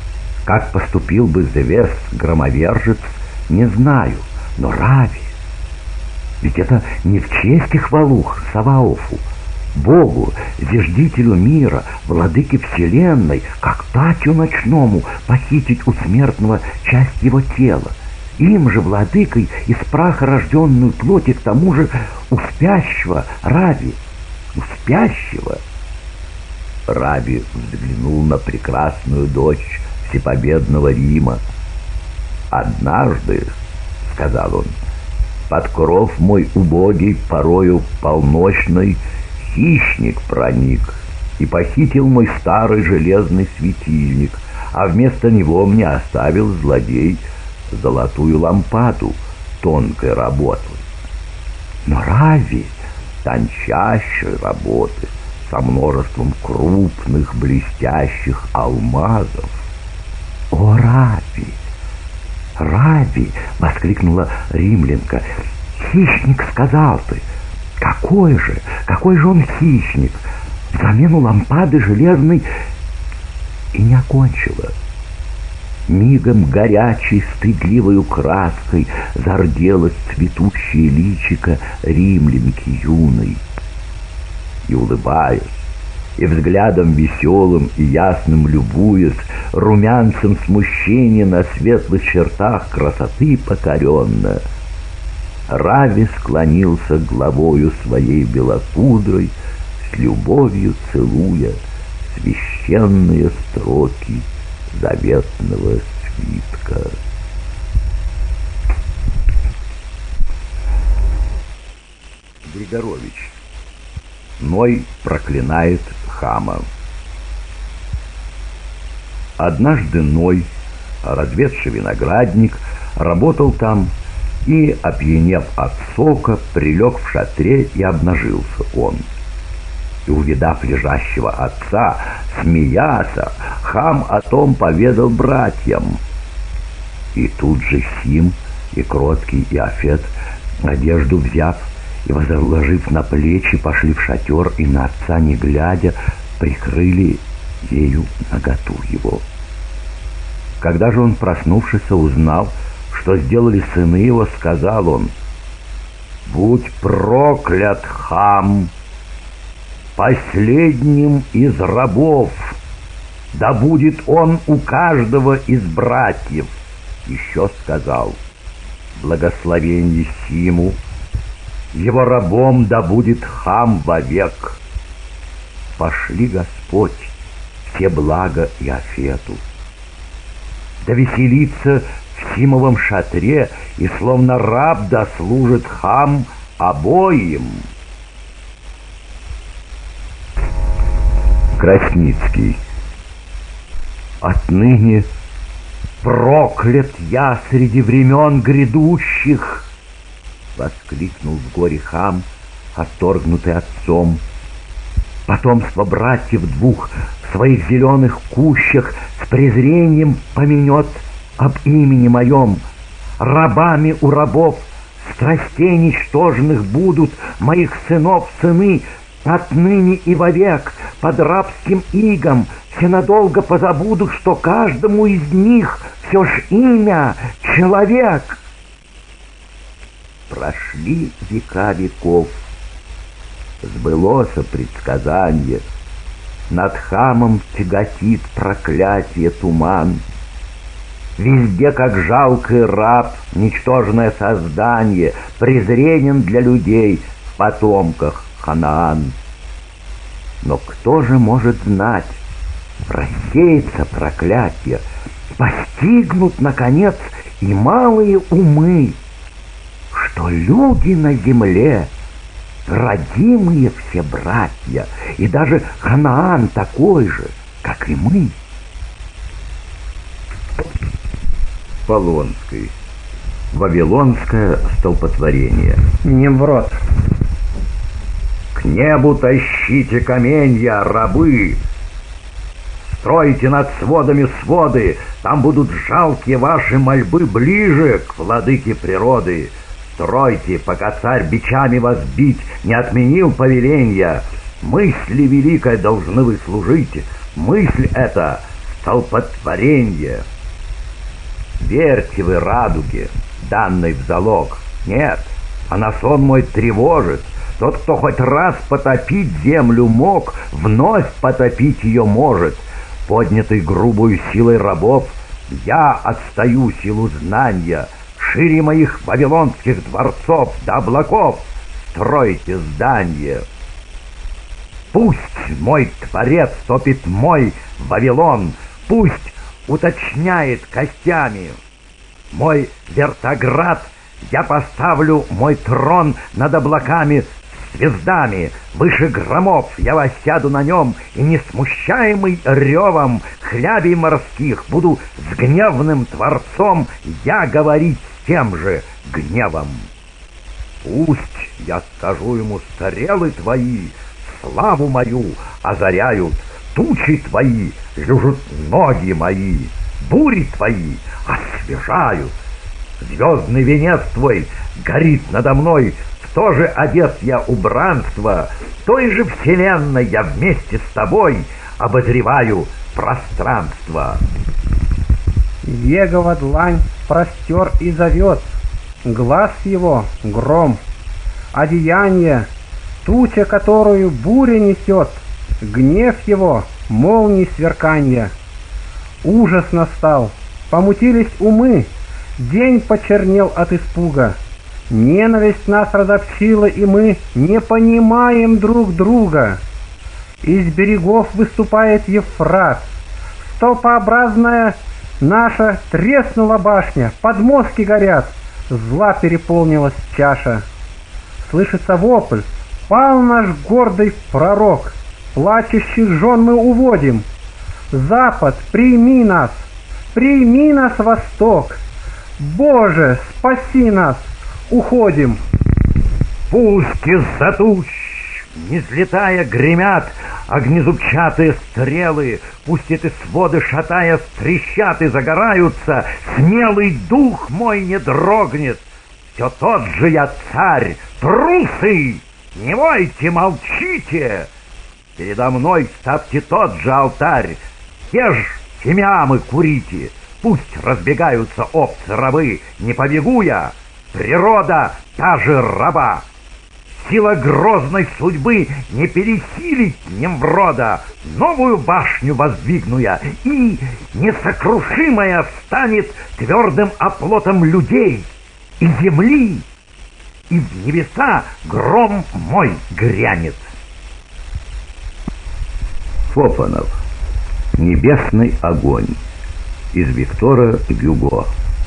S1: Как поступил бы Зевес, громовержец, не знаю, но Рави... Ведь это не в честь и хвалу Саваофу, Богу, зиждителю мира, владыке вселенной, как татю ночному, похитить у смертного часть его тела. Им же, владыкой, из праха рожденную плоть, и к тому же у спящего Рави, у спящего. Рави взглянул на прекрасную дочь всепобедного Рима. «Однажды, — сказал он, — под кров мой убогий, порою полночный, хищник проник и похитил мой старый железный светильник, а вместо него мне оставил злодей золотую лампаду тонкой работы. Но Рави тончайшей работы, со множеством крупных блестящих алмазов. «О, Рави! Рави!» — воскликнула римлянка. «Хищник, сказал ты! Какой же он хищник! Взамен лампады железной...» И не окончила. Мигом горячей, стыдливою краской зарделось цветущее личико римлянки юной. И, улыбаясь, и взглядом веселым и ясным любуясь, румянцем смущения на светлых чертах красоты покоренно, Рави склонился головою своей белокудрой, с любовью целуя священные строки заветного свитка. Григорович. Ной проклинает Хама. Однажды Ной, разведший виноградник, работал там и, опьянев от сока, прилег в шатре, и обнажился он. И, увидав лежащего отца, смеяся, Хам о том поведал братьям. И тут же Сим и кроткий Иофет, одежду взяв и, возложив на плечи, пошли в шатер, и на отца, не глядя, прикрыли ею наготу его. Когда же он, проснувшись, узнал, что сделали сыны его, сказал он: «Будь проклят Хам, последним из рабов, да будет он у каждого из братьев». Еще сказал: «Благословенье Симу, его рабом да будет Хам вовек. Пошли, Господь, все блага Иофету. Да веселится в Симовом шатре, и словно раб да служит Хам обоим». Красницкий. Отныне проклят я среди времен грядущих, — воскликнул в горе Хам, отторгнутый отцом. Потомство братьев двух в своих зеленых кущах с презрением помянет об имени моем. Рабами у рабов страстей ничтожных будут моих сынов сыны, отныне и вовек под рабским игом. Все надолго позабудут, что каждому из них все ж имя — человек. Прошли века веков, сбылось предсказанье, над Хамом тяготит проклятие туман. Везде, как жалкий раб, ничтожное создание, презренен для людей в потомках Ханаан. Но кто же может знать, рассеется проклятие, постигнут, наконец, и малые умы, что люди на земле родимые все братья, и даже Ханаан такой же, как и мы. Полонский. Вавилонское столпотворение.
S3: Немврод.
S1: К небу тащите каменья, рабы! Стройте над сводами своды, там будут жалкие ваши мольбы ближе к владыке природы. Стройте, пока царь бичами вас бить не отменил повеления. Мысли великой должны вы служить, мысль эта — столпотворение. Верьте вы радуге, данной в залог. Нет, она сон мой тревожит. Тот, кто хоть раз потопить землю мог, вновь потопить ее может. Поднятый грубую силой рабов, я отстаю силу знания. Шире моих вавилонских дворцов до облаков стройте здание. Пусть мой Творец топит мой Вавилон, пусть уточняет костями. Мой вертоград я поставлю, мой трон над облаками звездами. Выше громов я воссяду на нем, и, не смущаемый ревом хлябей морских, буду с гневным Творцом я говорить с тем же гневом. Пусть я скажу ему: стрелы твои славу мою озаряют, тучи твои лежат ноги мои, бури твои освежают. Звездный венец твой горит надо мной, в то же одет я убранство, той же вселенной я вместе с тобой обозреваю пространство.
S3: Егова длань простер и зовет, глаз его — гром, одеяние — туча, которую буря несет, гнев его — молний сверканья. Ужас настал, помутились умы, день почернел от испуга. Ненависть нас разобщила, и мы не понимаем друг друга. Из берегов выступает Евфрат, столпообразная наша треснула башня, подмостки горят, зла переполнилась чаша. Слышится вопль: пал наш гордый пророк, плачущих жен мы уводим. Запад, прими нас, Восток. Боже, спаси нас, уходим.
S1: Пусть из-за туч, не взлетая, гремят огнезубчатые стрелы, пусть эти своды, шатая, трещат и загораются, смелый дух мой не дрогнет. Все тот же я царь, трусы, не войте, молчите. Передо мной ставьте тот же алтарь, те ж фимиамы курите. Пусть разбегаются овцы-рабы, не побегу я, природа та же раба. Сила грозной судьбы не пересилить Немврода, новую башню воздвигну я, и несокрушимая станет твердым оплотом людей и земли, и в небеса гром мой грянет. Фофанов. Небесный огонь. Из Виктора Гюго.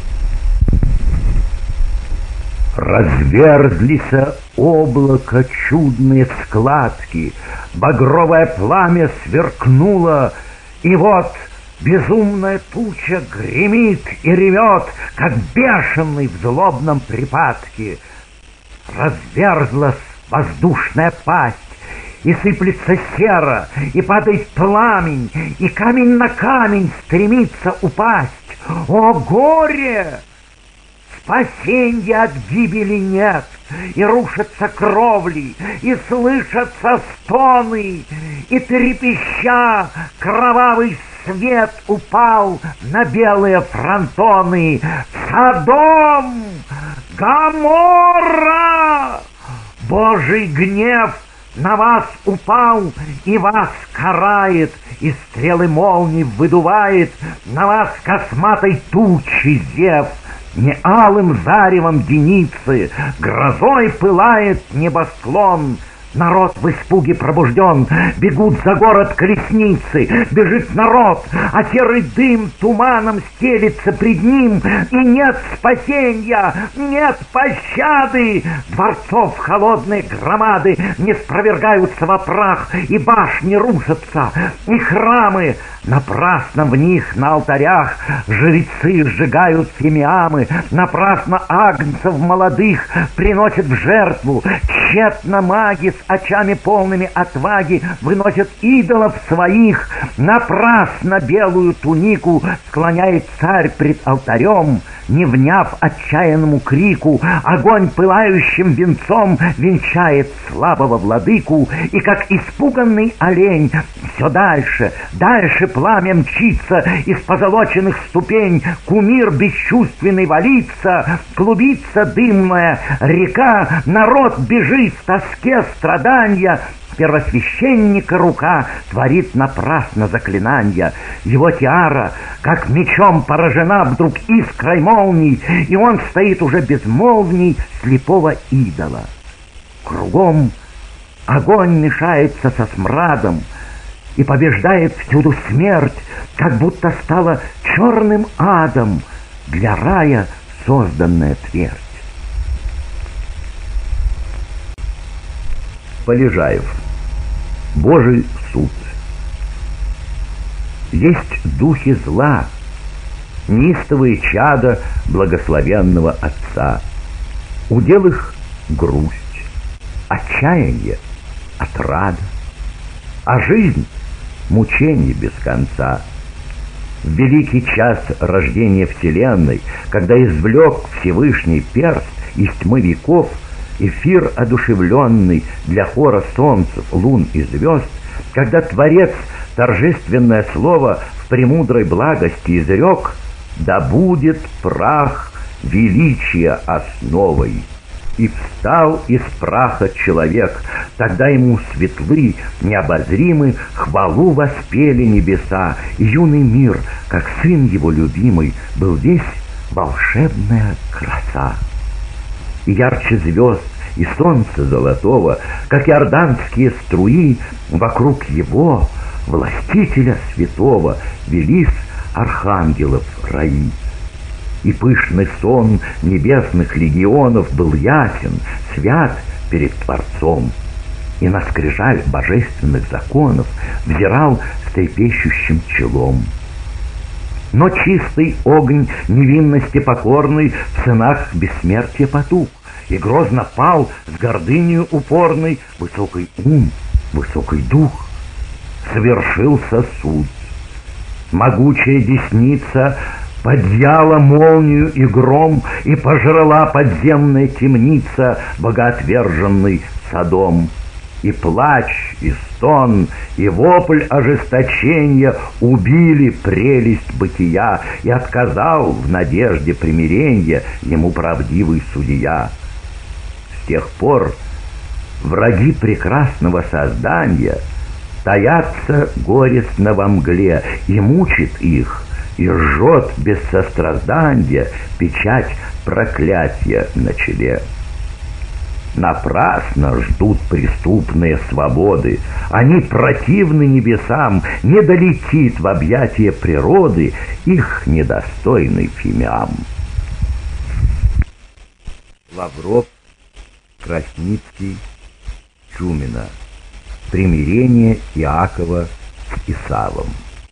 S1: Разверзлися облако чудные складки, багровое пламя сверкнуло, и вот безумная туча гремит и ревет, как бешеный в злобном припадке. Разверзлась воздушная пасть, и сыплется сера, и падает пламень, и камень на камень стремится упасть. О горе! Спасенья от гибели нет, и рушатся кровли, и слышатся стоны, и трепеща кровавый свет упал на белые фронтоны. Содом! Гоморра! Божий гнев на вас упал и вас карает, и стрелы молний выдувает на вас косматой тучи зев. Не алым заревом деницы, грозой пылает небосклон. Народ в испуге пробужден, бегут за город колесницы, бежит народ, а серый дым туманом стелится пред ним, и нет спасенья, нет пощады. Дворцов холодные громады не спровергаются во прах, и башни рушатся, и храмы. Напрасно в них на алтарях жрецы сжигают фимиамы, напрасно агнцев молодых приносят в жертву, тщетно маги с очами полными отваги выносят идолов своих, напрасно белую тунику склоняет царь пред алтарем, не вняв отчаянному крику, огонь пылающим венцом венчает слабого владыку, и как испуганный олень
S2: все дальше, дальше пламя мчится, из позолоченных ступень кумир бесчувственный валится, клубится дымная река, народ бежит в тоске страдания, первосвященника рука творит напрасно заклинания. Его тиара, как мечом поражена вдруг искрой молний, и он стоит уже безмолвней слепого идола. Кругом огонь мешается со смрадом, и побеждает всюду смерть, как будто стала черным адом для рая созданная твердь.
S1: Полежаев. Божий суд. Есть духи зла, неистовые чада благословенного Отца. Удел их грусть, отчаяние, отрада, а жизнь — мучение без конца. В великий час рождения Вселенной, когда извлек Всевышний перст из тьмы веков, эфир одушевленный для хора солнцев, лун и звезд, когда Творец торжественное слово в премудрой благости изрек: «Да будет прах величия основой». И встал из праха человек, тогда ему светлы, необозримы, хвалу воспели небеса, и юный мир, как сын его любимый, был весь волшебная краса. И ярче звезд, и солнца золотого, как иорданские струи, вокруг его, властителя святого, велись архангелов раи. И пышный сон небесных легионов был ясен, свят перед Творцом, и на скрижаль божественных законов взирал с трепещущим челом. Но чистый огонь невинности покорный в сынах бессмертия потух, и грозно пал с гордынею упорной высокий ум, высокий дух. Совершился суд. Могучая десница подъяла молнию и гром, и пожрала подземная темница богоотверженный Содом. И плач, и стон, и вопль ожесточения убили прелесть бытия, и отказал в надежде примиренья ему правдивый судья. С тех пор враги прекрасного создания таятся горестно во мгле, и мучит их, и жжет без сострадания печать проклятия на челе. Напрасно ждут преступные свободы, они противны небесам, не долетит в объятия природы их недостойный Фимиам. Лавров, Красницкий, Чумина. Примирение Иакова с Исавом.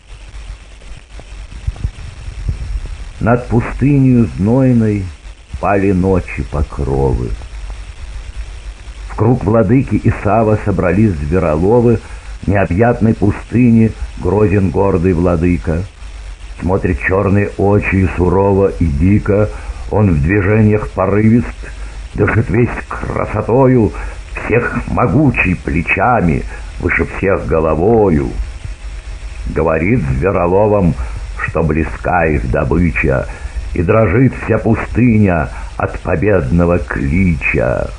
S1: Над пустынью знойной пали ночи покровы. В круг владыки Исава собрались звероловы, необъятной пустыни грозен гордый владыка. Смотрит черные очи и сурово и дико, он в движениях порывист, дышит весь красотою, всех могучий плечами, выше всех головою. Говорит звероловам, что близка их добыча, и дрожит вся пустыня от победного клича.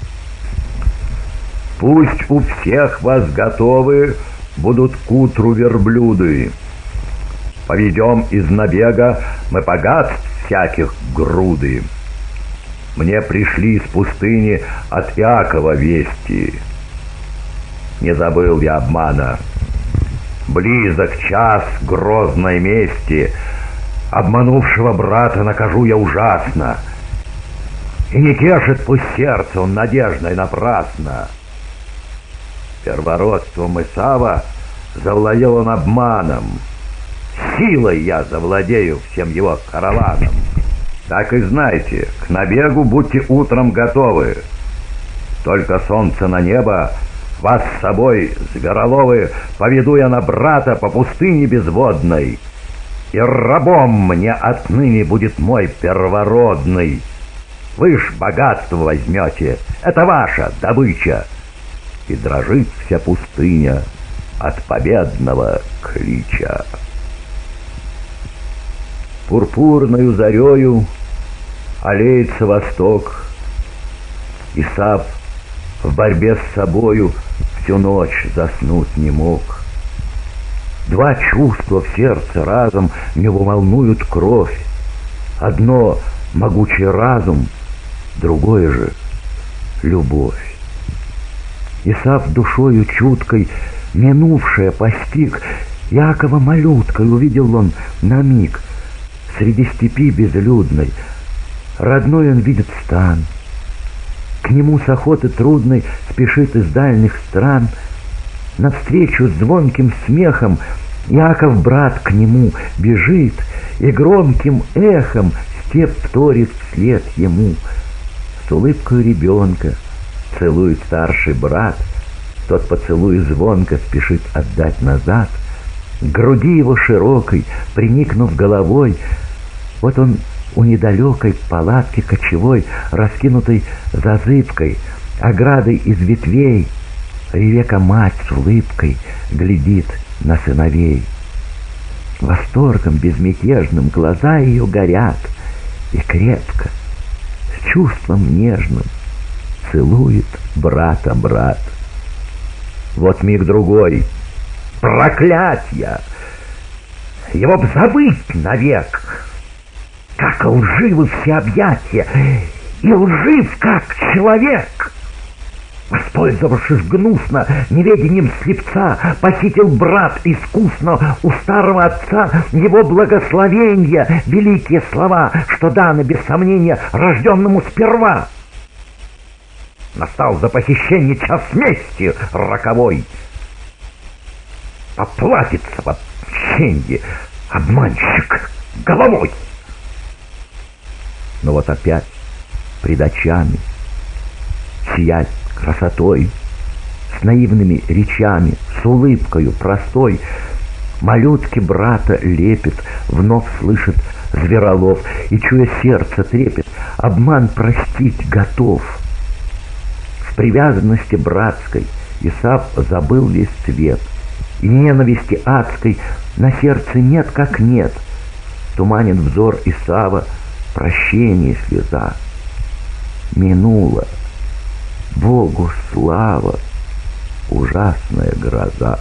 S1: Пусть у всех вас готовы будут к утру верблюды. Поведем из набега мы богатств всяких груды. Мне пришли из пустыни от Иакова вести. Не забыл я обмана. Близок час грозной мести. Обманувшего брата накажу я ужасно. И не тешит пусть сердце он надеждой напрасно. Первородством Исава завладел он обманом. Силой я завладею всем его караваном. Так и знайте, к набегу будьте утром готовы. Только солнце на небо, вас с собой, звероловы, поведу я на брата по пустыне безводной. И рабом мне отныне будет мой первородный. Вы ж богатство возьмете, это ваша добыча. И дрожит вся пустыня, от победного клича. Пурпурною зарею алеется восток. Исав в борьбе с собою всю ночь заснуть не мог. Два чувства в сердце разом в него волнуют кровь. Одно — могучий разум, другое же — любовь. Исав душою чуткой минувшее постиг, Якова малюткой увидел он на миг. Среди степи безлюдной родной он видит стан. К нему с охоты трудной спешит из дальних стран. Навстречу с звонким смехом Яков брат к нему бежит, и громким эхом степь вторит вслед ему. С улыбкой ребенка целует старший брат, тот поцелуй звонко спешит отдать назад. К груди его широкой, приникнув головой, вот он у недалекой палатки кочевой, раскинутой зазыбкой, оградой из ветвей, Ревека мать с улыбкой глядит на сыновей. Восторгом безмятежным глаза ее горят, и крепко, с чувством нежным целует брата брат. Вот миг другой, проклятья! Его б забыть навек! Как лживы все объятия, и лжив, как человек! Воспользовавшись гнусно неведением слепца, похитил брат искусно у старого отца его благословенья, великие слова, что даны без сомнения рожденному сперва. Настал за похищение час мести роковой. Поплатится в отмщенье обманщик головой. Но вот опять пред очами сиять красотой, с наивными речами, с улыбкою простой, малютки брата лепит, вновь слышит зверолов, и, чуя сердце трепет, обман простить готов. В привязанности братской Исав забыл весь свет, и ненависти адской на сердце нет как нет. Туманит взор Исава прощение слеза. Минула, Богу слава, ужасная гроза.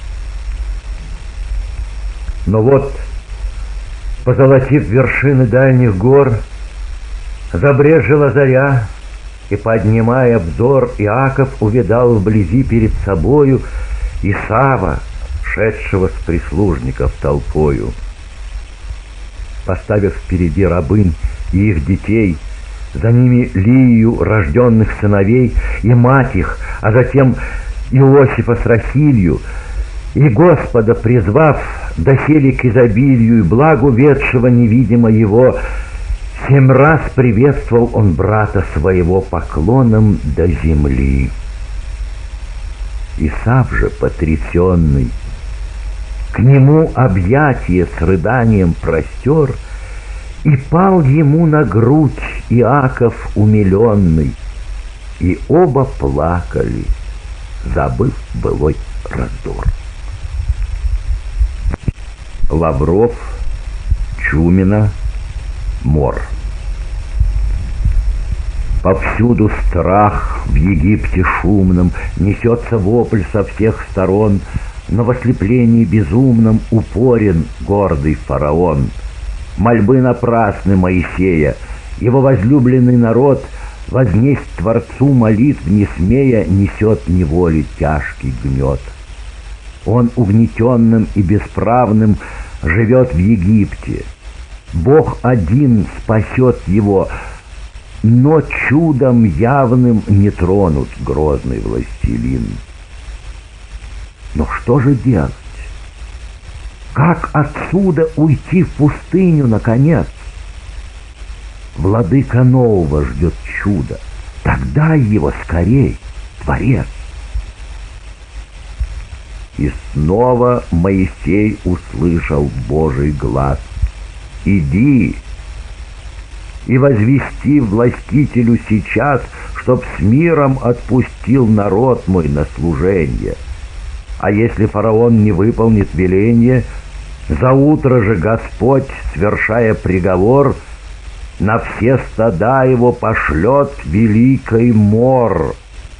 S1: Но вот, позолотив вершины дальних гор, забрежила заря, и, поднимая взор, Иаков увидал вблизи перед собою Исава, шедшего с прислужников толпою. Поставив впереди рабынь и их детей, за ними Лию, рожденных сыновей, и мать их, а затем Иосифа с Рахилью, и Господа призвав, досели к изобилию и благу ведшего невидимо его, 7 раз приветствовал он брата своего поклоном до земли. Исав же, потрясенный, к нему объятие с рыданием простер, и пал ему на грудь Иаков умиленный, и оба плакали, забыв былой раздор. Лавров, Чумина, Мор. Повсюду страх в Египте шумном, несется вопль со всех сторон, но в ослеплении безумном упорен гордый фараон. Мольбы напрасны Моисея, его возлюбленный народ, вознесть Творцу молитв не смея, несет неволи тяжкий гнет. Он угнетенным и бесправным живет в Египте. Бог один спасет его, но чудом явным не тронут грозный властелин. Но что же делать? Как отсюда уйти в пустыню, наконец? Владыка нового ждет чудо. Тогда его скорей, Творец. И снова Моисей услышал Божий глаз. «Иди и возвести властителю сейчас, чтоб с миром отпустил народ мой на служенье. А если фараон не выполнит веление, заутро же Господь, свершая приговор, на все стада его пошлет великий мор.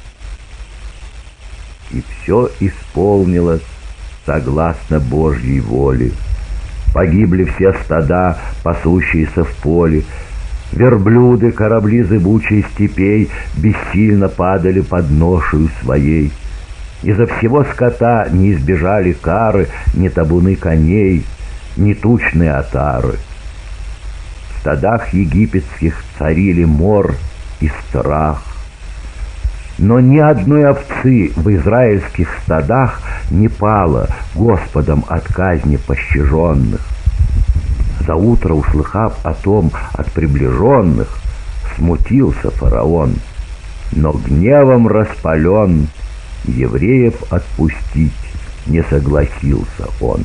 S1: И все исполнилось согласно Божьей воле. Погибли все стада, пасущиеся в поле. Верблюды, корабли зыбучей степей бессильно падали под ношею своей. Изо всего скота не избежали кары ни табуны коней, ни тучные отары. В стадах египетских царили мор и страх. Но ни одной овцы в израильских стадах не пало Господом от казни пощаженных. Заутро, услыхав о том от приближенных, смутился фараон, но гневом распален евреев отпустить не согласился он.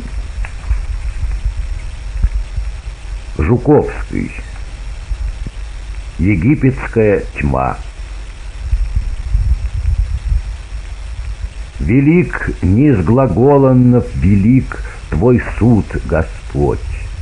S1: Жуковский. Египетская тьма. Велик неизглаголанно велик Твой суд, Господь.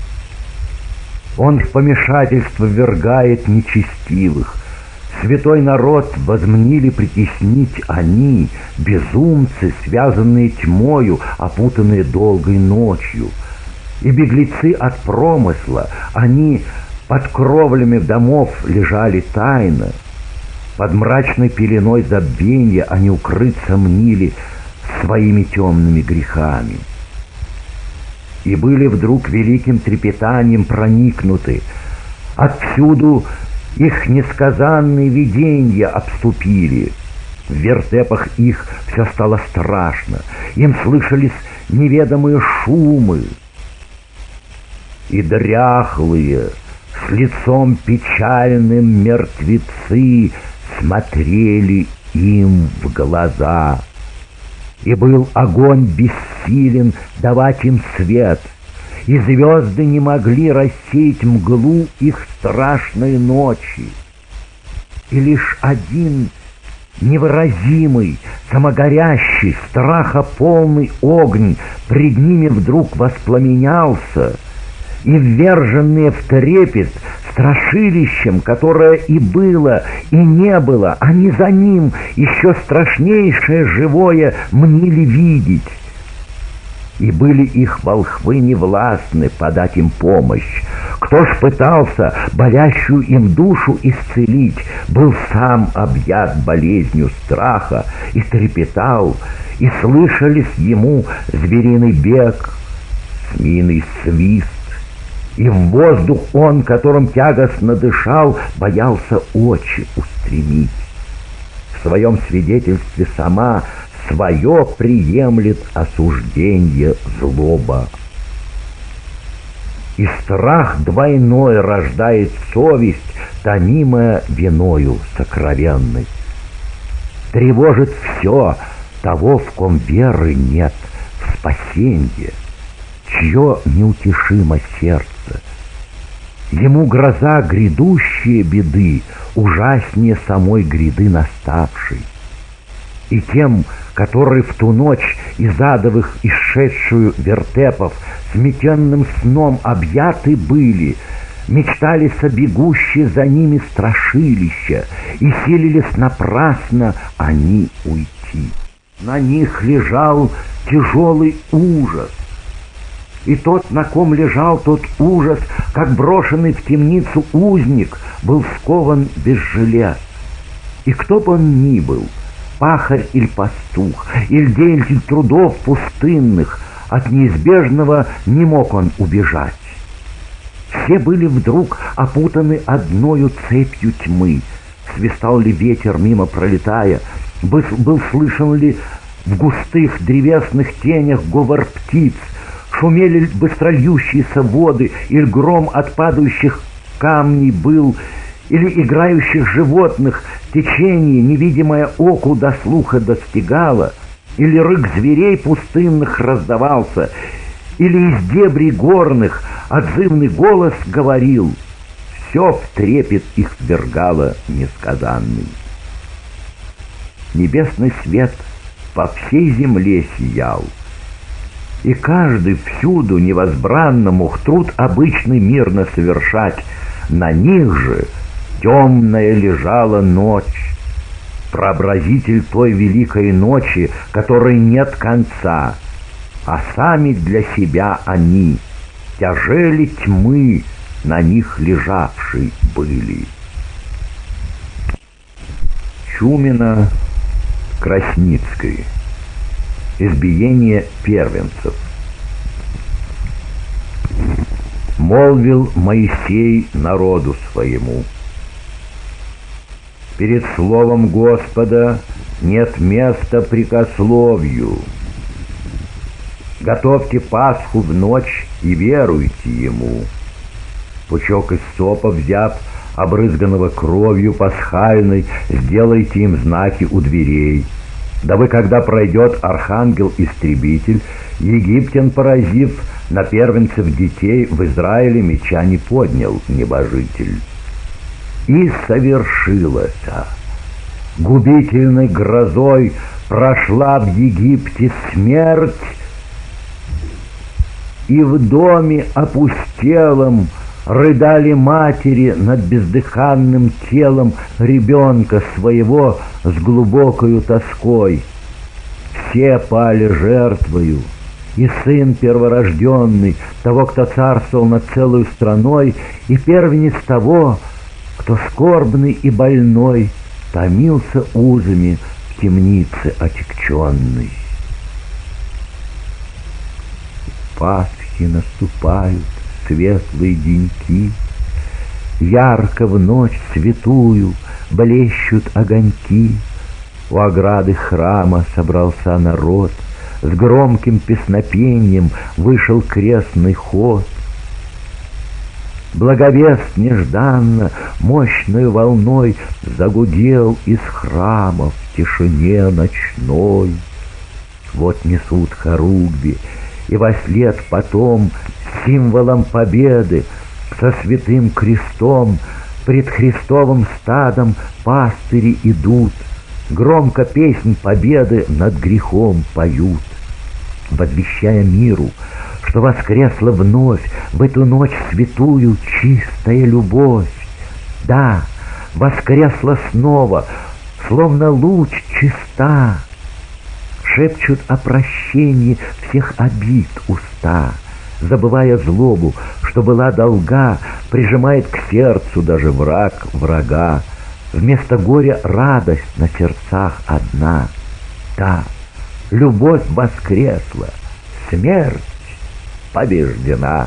S1: Он в помешательство ввергает нечестивых. Святой народ возмнили притеснить они, безумцы, связанные тьмою, опутанные долгой ночью. И беглецы от промысла, они под кровлями домов лежали тайно. Под мрачной пеленой забвенья они укрыться мнили своими темными грехами. И были вдруг великим трепетанием проникнуты. Отсюду их несказанные виденья обступили. В вертепах их все стало страшно. Им слышались неведомые шумы. И дряхлые, с лицом печальным мертвецы смотрели им в глаза. И был огонь бессилен давать им свет, и звезды не могли рассеять мглу их страшной ночи. И лишь один невыразимый, самогорящий, страха полный огонь пред ними вдруг воспламенялся, и вверженные в трепет страшилищем, которое и было, и не было, они за ним еще страшнейшее живое мнили видеть. И были их волхвы невластны подать им помощь. Кто ж пытался болящую им душу исцелить, был сам объят болезнью страха и трепетал, и слышались ему звериный бег, змеиный свист, и в воздух он, которым тягостно дышал, боялся очи устремить. В своем свидетельстве сама свое приемлет осуждение злоба. И страх двойной рождает совесть, тонимая виною сокровенной. Тревожит все того, в ком веры нет, в спасенье, чье неутешимо сердце. Ему гроза грядущие беды ужаснее самой гряды наставшей. И тем, которые в ту ночь из адовых исшедшую вертепов сметенным сном объяты были, мечтали собегущие за ними страшилища, и силились напрасно они уйти. На них лежал тяжелый ужас. И тот, на ком лежал тот ужас, как брошенный в темницу узник, был скован без желез. И кто бы он ни был, пахарь или пастух, или деятель трудов пустынных, от неизбежного не мог он убежать. Все были вдруг опутаны одною цепью тьмы. Свистал ли ветер, мимо пролетая, был слышен ли в густых древесных тенях говор птиц, шумели быстрольющиеся воды, или гром от падающих камней был, или играющих животных течение, невидимое оку до слуха достигало, или рык зверей пустынных раздавался, или из дебрей горных отзывный голос говорил, все в трепет их ввергало несказанный. Небесный свет
S2: по всей земле сиял. И каждый всюду невозбранно мог труд обычный мирно совершать. На них же темная лежала ночь, прообразитель той великой ночи, которой нет конца, а сами для себя они тяжели тьмы, на них лежавшей были. Чумина Красницкой. Избиение первенцев. Молвил Моисей народу своему: перед словом Господа нет места прикословию. Готовьте Пасху в ночь и веруйте ему. Пучок из сопа взяв, обрызганного кровью пасхальной, сделайте им знаки у дверей. Дабы, когда пройдет архангел-истребитель, египтян поразив, на первенцев детей в Израиле меча не поднял небожитель. И совершилось. Губительной грозой прошла в Египте смерть, и в доме опустелом рыдали матери над бездыханным телом ребенка своего с глубокою тоской. Все пали жертвою, и сын перворожденный того, кто царствовал над целой страной, и первенец того, кто скорбный и больной томился узами в темнице отягченной. Пасхи наступают, светлые деньки, ярко в ночь святую блещут огоньки. У ограды храма собрался народ, с громким песнопением вышел крестный ход. Благовест нежданно мощной волной загудел из храма в тишине ночной. Вот несут хоругви, и вослед потом символом победы со святым крестом пред Христовым стадом пастыри идут, громко песнь победы над грехом поют, возвещая миру, что воскресла вновь в эту ночь святую чистая любовь. Да, воскресла снова, словно луч чиста. Шепчут о прощении всех обид уста, забывая злобу, что была долга, прижимает к сердцу даже враг врага. Вместо горя радость на сердцах одна. Да, любовь воскресла, смерть побеждена.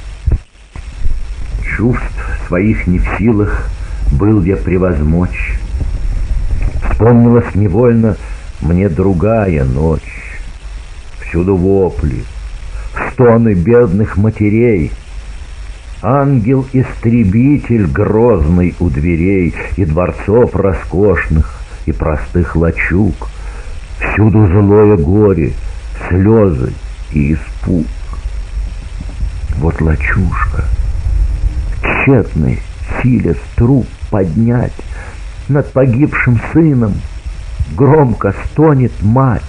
S2: Чувств своих не в силах был я превозмочь. Вспомнилась невольно мне другая ночь. Всюду вопли, стоны бедных матерей. Ангел-истребитель грозный у дверей и дворцов роскошных, и простых лачуг. Всюду злое горе, слезы и испуг. Вот лачушка, тщетной силясь труп поднять, над погибшим сыном громко стонет мать.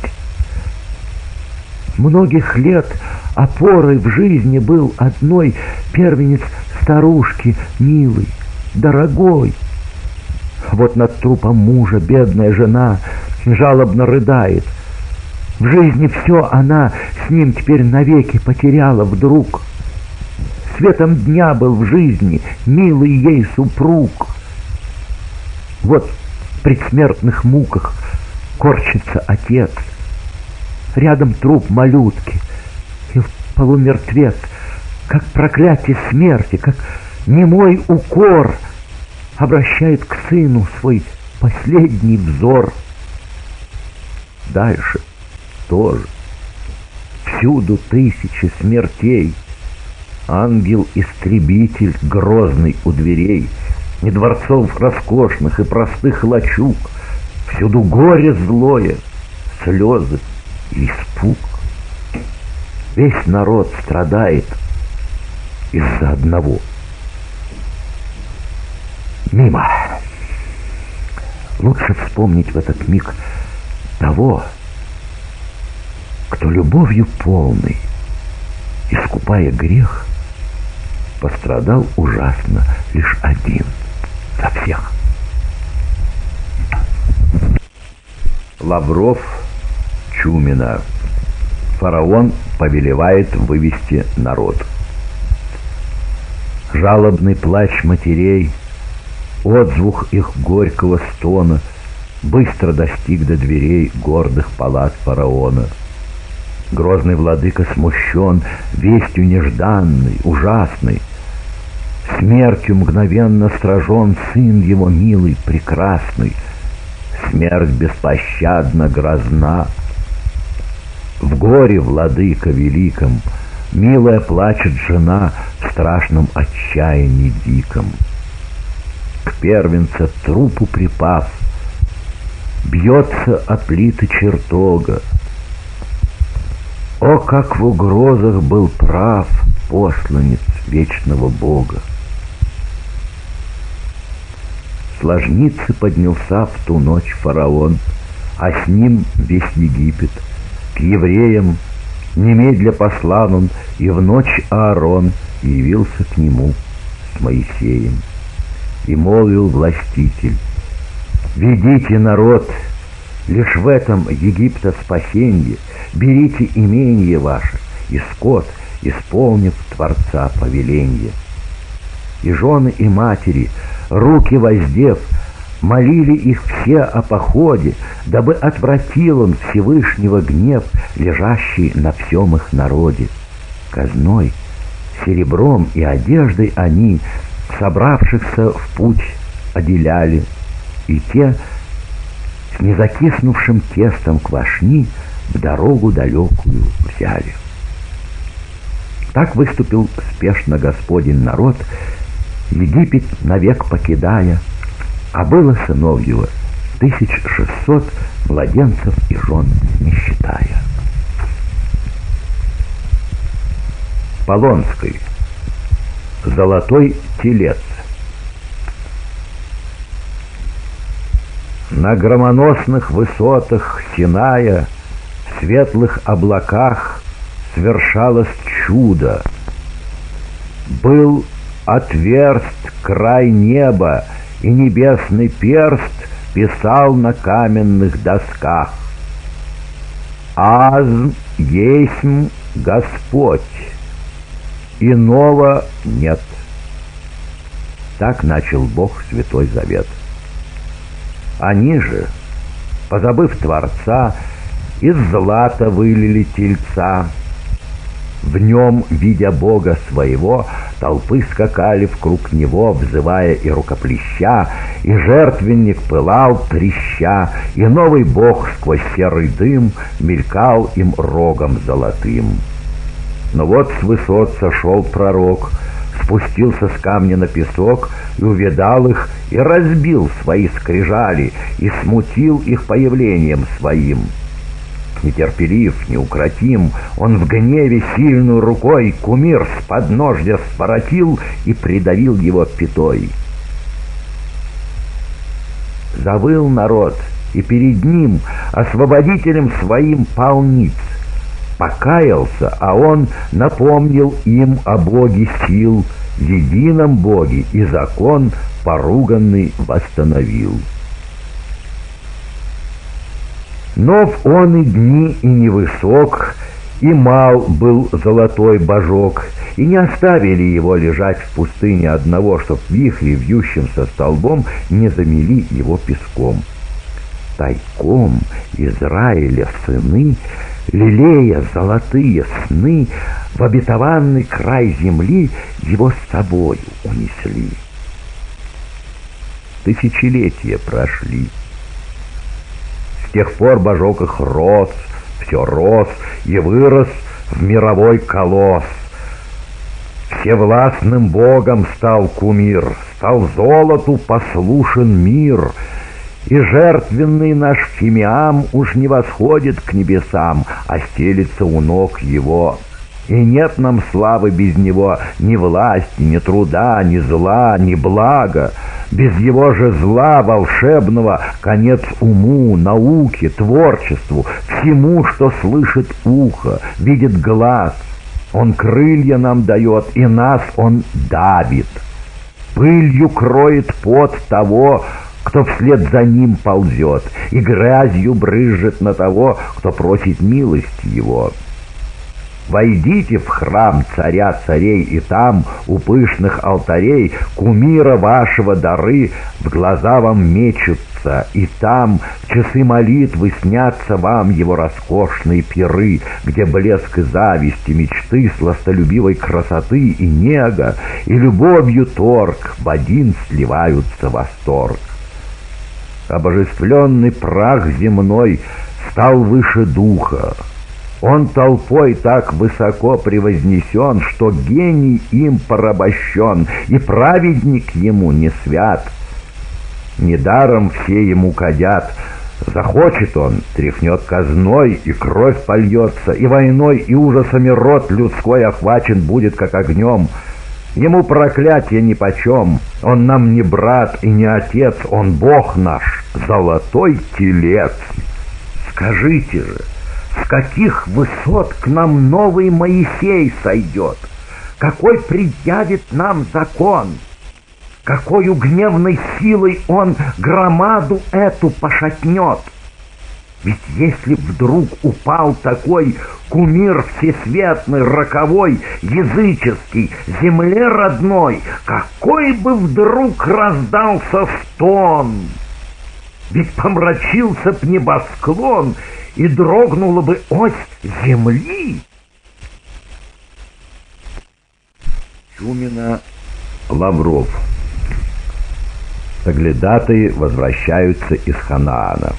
S2: Многих лет опорой в жизни был одной первенец старушки милый, дорогой. Вот над трупом мужа бедная жена жалобно рыдает. В жизни все она с ним теперь навеки потеряла вдруг. Светом дня был в жизни милый ей супруг. Вот в предсмертных муках корчится отец. Рядом труп малютки, и в полумертвец, как проклятие смерти, как немой укор, обращает к сыну свой последний взор. Дальше тоже. Всюду тысячи смертей. Ангел-истребитель грозный у дверей, и дворцов роскошных и простых лачуг. Всюду горе злое, слезы и испуг. Весь народ страдает из-за одного. Мимо. Лучше вспомнить в этот миг того, что любовью полной, искупая грех, пострадал ужасно лишь один за всех. Лавров, Чумина. Фараон повелевает вывести народ. Жалобный плач матерей, отзвук их горького стона быстро достиг до дверей гордых палат фараона. Грозный владыка смущен вестью нежданной, ужасной. Смертью мгновенно сражен сын его милый, прекрасный. Смерть беспощадно грозна. В горе владыка великом милая плачет жена в страшном отчаянии диком. К первенца трупу припав, бьется о плиты чертога. О, как в угрозах был прав посланец вечного Бога! С ложницы поднялся в ту ночь фараон, а с ним весь Египет. К евреям немедля послан он, и в ночь Аарон явился к нему с Моисеем. И молвил властитель: «Ведите народ, лишь в этом Египта спасенье, берите имение ваше и скот, исполнив Творца повеленье». И жены, и матери, руки воздев, молили их все о походе, дабы отвратил он Всевышнего гнев, лежащий на всем их народе. Казной, серебром и одеждой они собравшихся в путь отделяли, и те с незакиснувшим тестом квашни в дорогу далекую взяли. Так выступил спешно Господень народ, Египет навек покидая, а было сынов его 1600, младенцев и жен не считая. Полонской. Золотой телец. На громоносных высотах Синая, в светлых облаках свершалось чудо. Был отверст край неба, и небесный перст писал на каменных досках: «Азм есмь Господь, иного нет». Так начал Бог Святой Завет. Они же, позабыв Творца, из злата вылили тельца. В нем, видя Бога своего, толпы скакали вкруг него, взывая и рукоплеща, и жертвенник пылал, треща, и новый Бог сквозь серый дым мелькал им рогом золотым. Но вот с высот сошел пророк, спустился с камня на песок, и увидал их, и разбил свои скрижали, и смутил их появлением своим. Нетерпелив, неукротим, он в гневе сильную рукой кумир с подножья своротил и придавил его пятой. Завыл народ, и перед ним, освободителем своим, пал ниц. Покаялся, а он напомнил им о Боге сил, едином Боге, и закон поруганный восстановил. Но в он и дни и невысок, и мал был золотой божок, и не оставили его лежать в пустыне одного, чтоб вихри, вьющимся столбом, не замели его песком. Тайком Израиля сыны, лелея золотые сны, в обетованный край земли его с собою унесли. Тысячелетия прошли. С тех пор божок их рос, все рос и вырос в мировой колосс. Всевластным богом стал кумир, стал золоту послушен мир, и жертвенный наш Фимиам уж не восходит к небесам, а стелится у ног его И нет нам славы без него, ни власти, ни труда, ни зла, ни блага. Без его же зла волшебного конец уму, науке, творчеству, всему, что слышит ухо, видит глаз. Он крылья нам дает, и нас он давит. Пылью кроет пот того, кто вслед за ним ползет, и грязью брызжет на того, кто просит милости его. Войдите в храм царя царей, и там, у пышных алтарей, кумира вашего дары в глаза вам мечутся, и там в часы молитвы снятся вам его роскошные пиры, где блеск и зависть, и мечты сластолюбивой красоты и нега, и любовью торг в один сливаются восторг. Обожествленный прах земной стал выше духа. Он толпой так высоко превознесен, что гений им порабощен, и праведник ему не свят. Недаром все ему кадят. Захочет он, тряхнет казной, и кровь польется, и войной, и ужасами род людской охвачен будет, как огнем. Ему проклятие нипочем, он нам не брат и не отец, он Бог наш, золотой телец. Скажите же, с каких высот к нам новый Моисей сойдет? Какой предъявит нам закон? Какою гневной силой он громаду эту пошатнет? Ведь если вдруг упал такой кумир всесветный, роковой, языческий, земле родной, какой бы вдруг раздался стон! Ведь помрачился б небосклон, и дрогнула бы ось земли.
S1: Чумина, Лавров. Соглядатые возвращаются из Ханаана.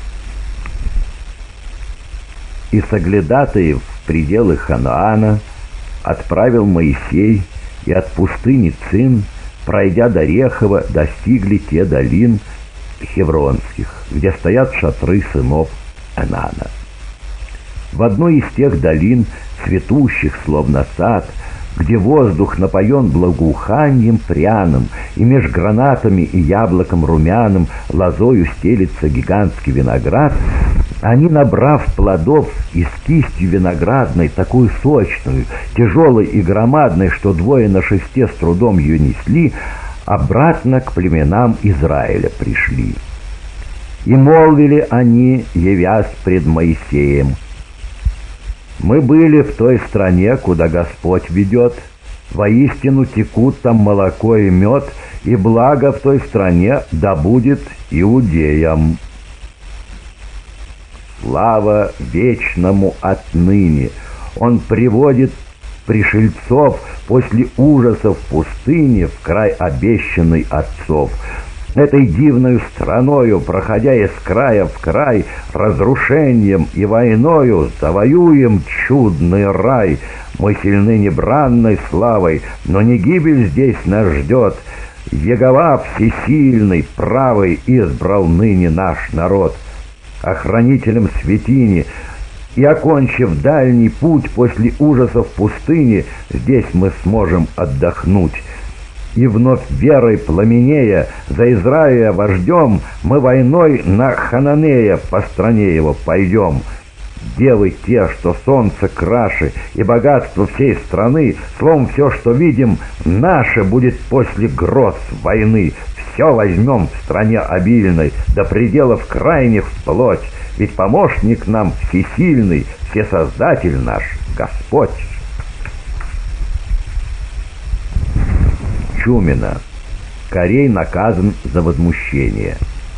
S1: И соглядатаев в пределы Ханаана отправил Моисей, и от пустыни Цин, пройдя до Рехова, достигли те долин хевронских, где стоят шатры сынов Энана. В одной из тех долин, цветущих словно сад, где воздух напоен благоуханием пряным, и меж гранатами и яблоком румяным лозою стелится гигантский виноград, они, набрав плодов и с кистью виноградной, такую сочную, тяжелой и громадной, что двое на шесте с трудом ее несли, обратно к племенам Израиля пришли. И молвили они, явясь пред Моисеем: «Мы были в той стране, куда Господь ведет. Воистину текут там молоко и мед, и благо в той стране да будет иудеям. Слава вечному отныне! Он приводит пришельцов после ужасов пустыни в край обещанный отцов. Этой дивною страною, проходя из края в край, разрушением и войною завоюем чудный рай. Мы сильны небранной славой, но не гибель здесь нас ждет. Егова всесильный, правый избрал ныне наш народ. Охранителем святыни, и, окончив дальний путь после ужасов пустыни, здесь мы сможем отдохнуть. И вновь верой пламенея, за Израиля вождем, мы войной на Хананея по стране его пойдем. Девы те, что солнце краше, и богатство всей страны, словом, все, что видим, наше будет после гроз войны. Все возьмем в стране обильной, до пределов крайних вплоть, ведь помощник нам всесильный, всесоздатель наш Господь». Чумина. Корей наказан за возмущение.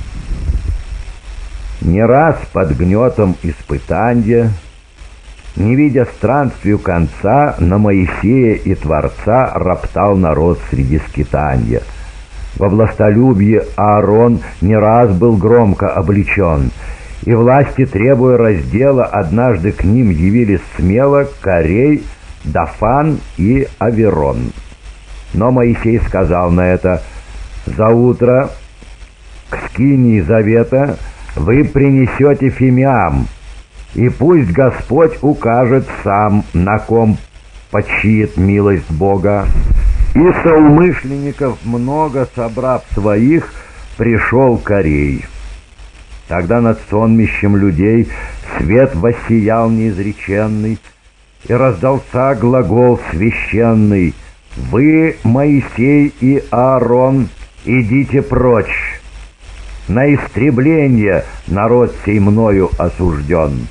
S1: Не раз под гнетом испытания, не видя странствию конца, на Моисея и Творца роптал народ среди скитанья. Во властолюбии Аарон не раз был громко обличен, и власти, требуя раздела, однажды к ним явились смело Корей, Дафан и Аверон. Но Моисей сказал на это: «За к скинии завета вы принесете фимиам, и пусть Господь укажет сам, на ком почиет милость Бога. И соумышленников много, собрав своих, пришел Корей. Тогда над сонмищем людей свет воссиял неизреченный, и раздался глагол священный: «Вы, Моисей и Аарон, идите прочь! На истребление народ сей мною осужден».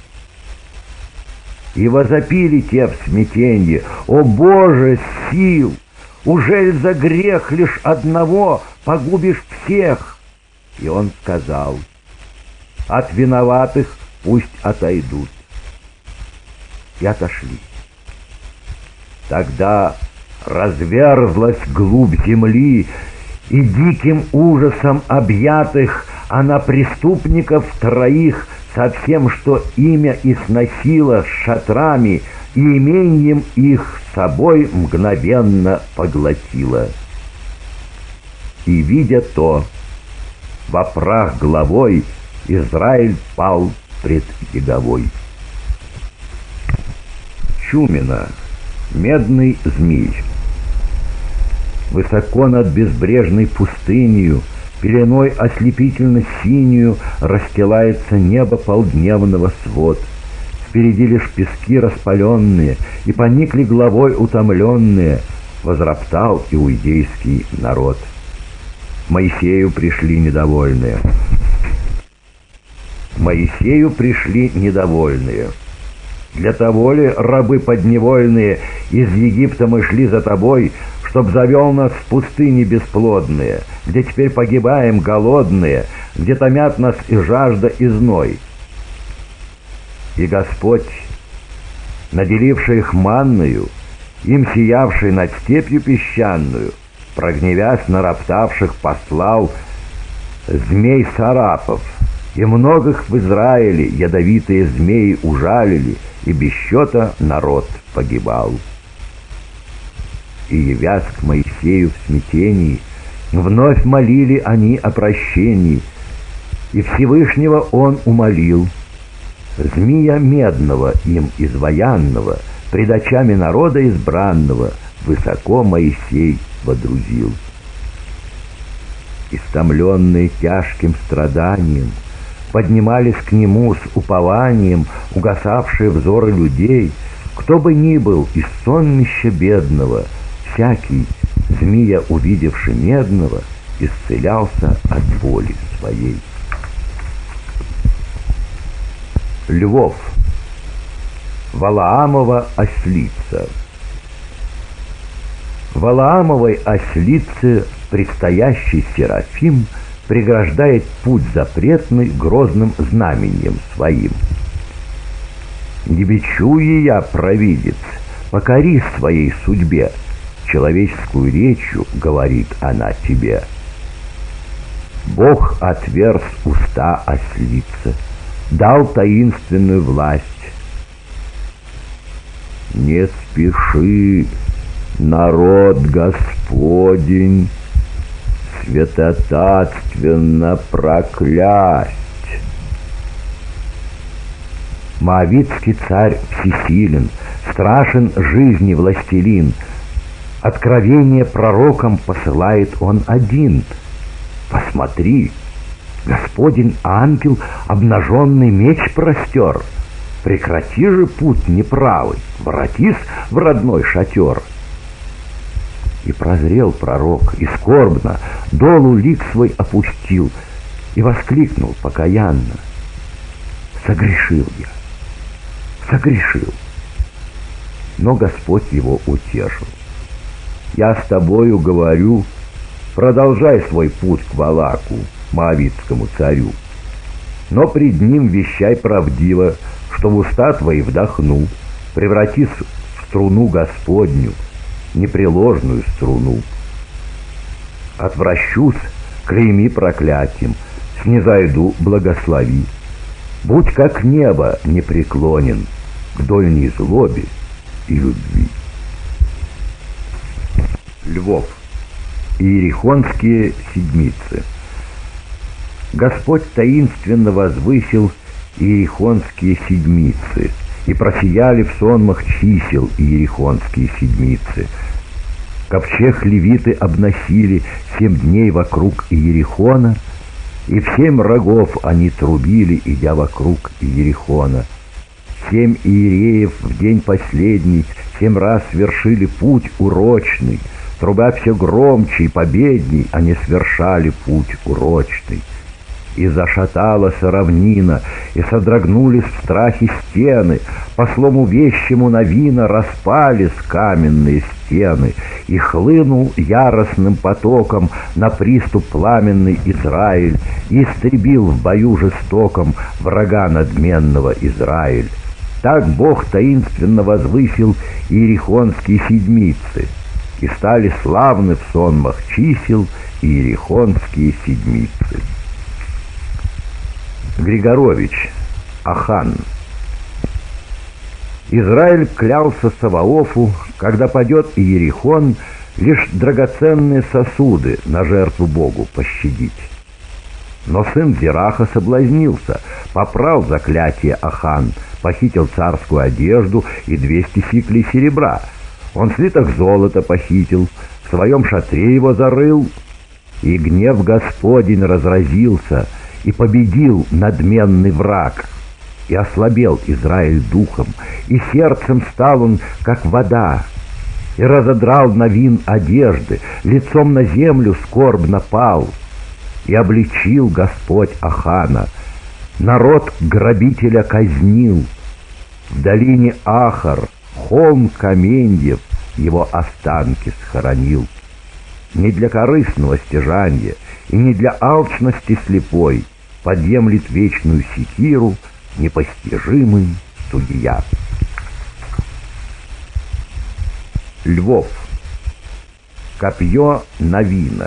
S1: И возопили те в смятенье: «О Боже сил! Ужель за грех лишь одного погубишь всех?» И он сказал: «От виноватых пусть отойдут». И отошли. Тогда разверзлась глубь земли, и диким ужасом объятых она преступников троих со всем, что имя их носило, с шатрами и имением их с собой мгновенно поглотила. И, видя то, во прах головой Израиль пал пред Еговой. Чумина. Медный змей. Высоко над безбрежной пустынью, пеленой ослепительно-синюю, расстилается небо полдневного свод. Впереди лишь пески распаленные, и поникли головой утомленные, возроптал иудейский народ. Моисею пришли недовольные. Моисею пришли недовольные. Для того ли, рабы подневольные, из Египта мы шли за тобой, чтоб завел нас в пустыни бесплодные, где теперь погибаем голодные, где томят нас и жажда, и зной? И Господь, наделивший их манною, им сиявший над степью песчаную, прогневясь на роптавших, послал змей сарапов, и многих в Израиле ядовитые змеи ужалили, и без счета народ погибал. И, явясь к Моисею в смятении, вновь молили они о прощении, и Всевышнего он умолил. Змея медного им изваянного пред очами народа избранного высоко Моисей водрузил. Истомленные тяжким страданием, поднимались к нему с упованием угасавшие взоры людей, кто бы ни был из сонмища бедного, всякий, змея увидевший медного, исцелялся от боли своей. Львов. Валаамова ослица. Валаамовой ослице предстоящий Серафим преграждает путь запретный грозным знаменем своим. «Не бичуя я, провидец, покори своей судьбе, человеческую речью говорит она тебе». Бог отверз уста ослицы, дал таинственную власть. «Не спеши, народ Господень, святотатственно проклясть». Моавитский царь всесилен, страшен жизни властелин. Откровение пророкам посылает он один. Посмотри, Господень ангел обнаженный меч простер. Прекрати же путь неправый, воротись в родной шатер. И прозрел пророк, и скорбно долу лик свой опустил, и воскликнул покаянно: «Согрешил я, согрешил». Но Господь его утешил: «Я с тобою говорю, продолжай свой путь к Валаку, моавитскому царю, но пред ним вещай правдиво, что в уста твои вдохну, превратись в струну Господню, непреложную струну. Отвращусь, клейми проклятием, снизойду, благослови. Будь как небо непреклонен к дольней злобе и любви». Львов. Иерихонские седмицы. Господь таинственно возвысил иерихонские седмицы и просияли в сонмах чисел иерихонские седмицы. Ковчег левиты обносили 7 дней вокруг Иерихона, и в 7 рогов они трубили, идя вокруг Иерихона. 7 иереев в день последний 7 раз совершили путь урочный, труба все громче и победней они совершали путь урочный. И зашаталась равнина, и содрогнулись в страхе стены, по слому вещему Навина распались каменные стены, и хлынул яростным потоком на приступ пламенный Израиль, и истребил в бою жестоком врага надменного Израиль. Так Бог таинственно возвысил иерихонские седмицы, и стали славны в сонмах чисел иерихонские седмицы. Григорович, Ахан. Израиль клялся Саваофу, когда падет Иерихон, лишь драгоценные сосуды на жертву Богу пощадить. Но сын Зераха соблазнился, попрал заклятие Ахан, похитил царскую одежду и 200 сиклей серебра. Он слиток золота похитил, в своем шатре его зарыл, и гнев Господень разразился, и победил надменный враг, и ослабел Израиль духом, и сердцем стал он, как вода, и разодрал Навин одежды, лицом на землю скорбно пал, и обличил Господь Ахана, народ грабителя казнил, в долине Ахар, холм Каменьев, его останки схоронил. Не для корыстного стяжания и не для алчности слепой подъемлет вечную секиру непостижимый судья. Львов. Копье Навина.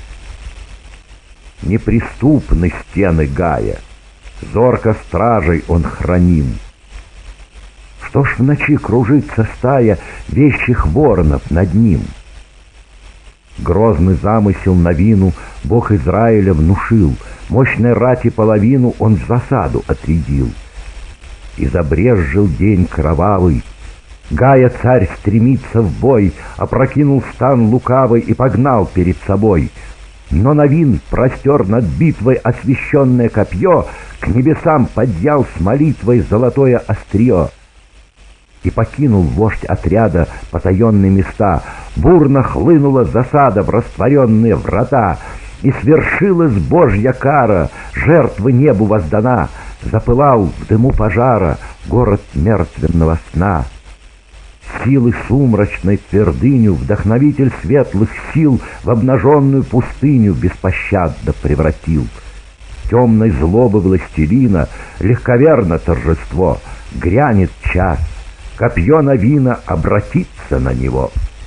S1: Неприступны стены Гая, зорко стражей он храним. Что ж в ночи кружится стая вещих воронов над ним? Грозный замысел Навину Бог Израиля внушил, мощной рати половину он в засаду отрядил. И забрезжил день кровавый, Гая царь стремится в бой, опрокинул стан лукавый и погнал перед собой. Но Навин простер над битвой освященное копье, к небесам подъял с молитвой золотое острие. И покинул вождь отряда потаенные места, бурно хлынула засада в растворенные врата, и свершилась Божья кара, жертвы небу воздана, запылал в дыму пожара город мертвенного сна. Силы сумрачной твердыню вдохновитель светлых сил в обнаженную пустыню беспощадно превратил. Темной злобы властелина легковерно торжество, грянет час, копье Навина обратится на него.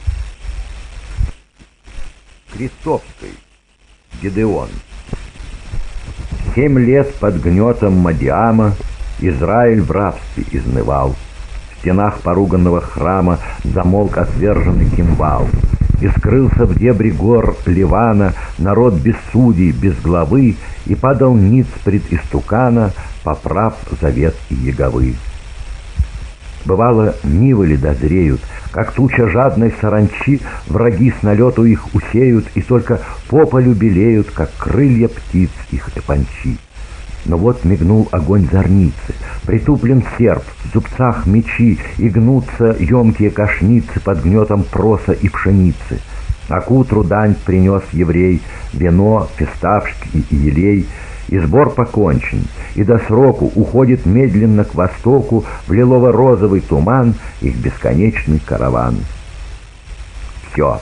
S1: Крестовской. Гедеон. 7 лет под гнетом Мадиама Израиль в рабстве изнывал. В стенах поруганного храма замолк отверженный кимвал, и скрылся в дебри гор Ливана народ без судей, без главы, и падал ниц пред истукана, поправ завет Иеговы. Бывало, нивы ли дозреют, как туча жадной саранчи, враги с налету их усеют, и только по полю белеют, как крылья птиц их эпанчи. Но вот мигнул огонь зорницы, притуплен серп, в зубцах мечи, и гнутся емкие кошницы под гнетом проса и пшеницы. А к утру дань принес еврей, вино, фисташки и елей, и сбор покончен, и до сроку уходит медленно к востоку в лилово-розовый туман их бесконечный караван. Все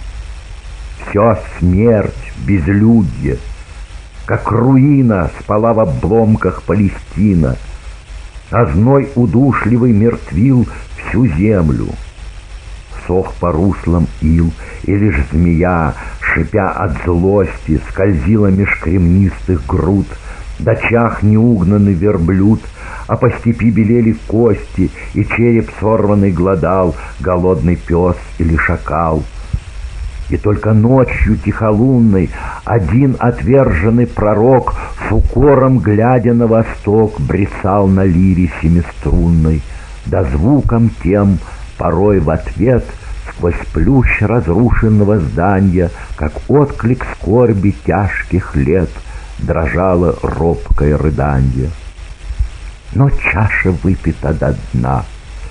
S1: смерть, безлюдье, как руина спала в обломках Палестина, а зной удушливый мертвил всю землю. Сох по руслам ил, и лишь змея, шипя от злости, скользила меж кремнистых груд, дочах неугнанный верблюд, а по степи белели кости, и череп сорванный глодал голодный пес или шакал. И только ночью тихолунной один отверженный пророк с укором, глядя на восток, брецал на лире семиструнной.
S2: да звуком тем порой в ответ сквозь плющ разрушенного здания, как отклик скорби тяжких лет, дрожало робкое рыданье. Но чаша выпита до дна.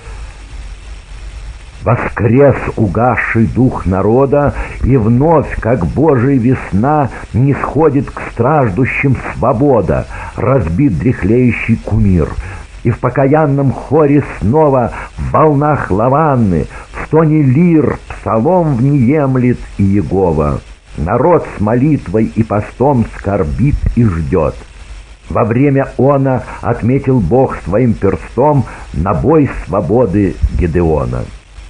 S2: Воскрес угасший дух народа, и вновь, как Божия весна, нисходит к страждущим свобода, разбит дряхлеющий кумир. И в покаянном хоре снова в волнах лаванны, в стоне лир псалом внеемлет Иегова. Народ с молитвой и постом скорбит и ждет. Во время она отметил Бог своим перстом набой свободы Гедеона.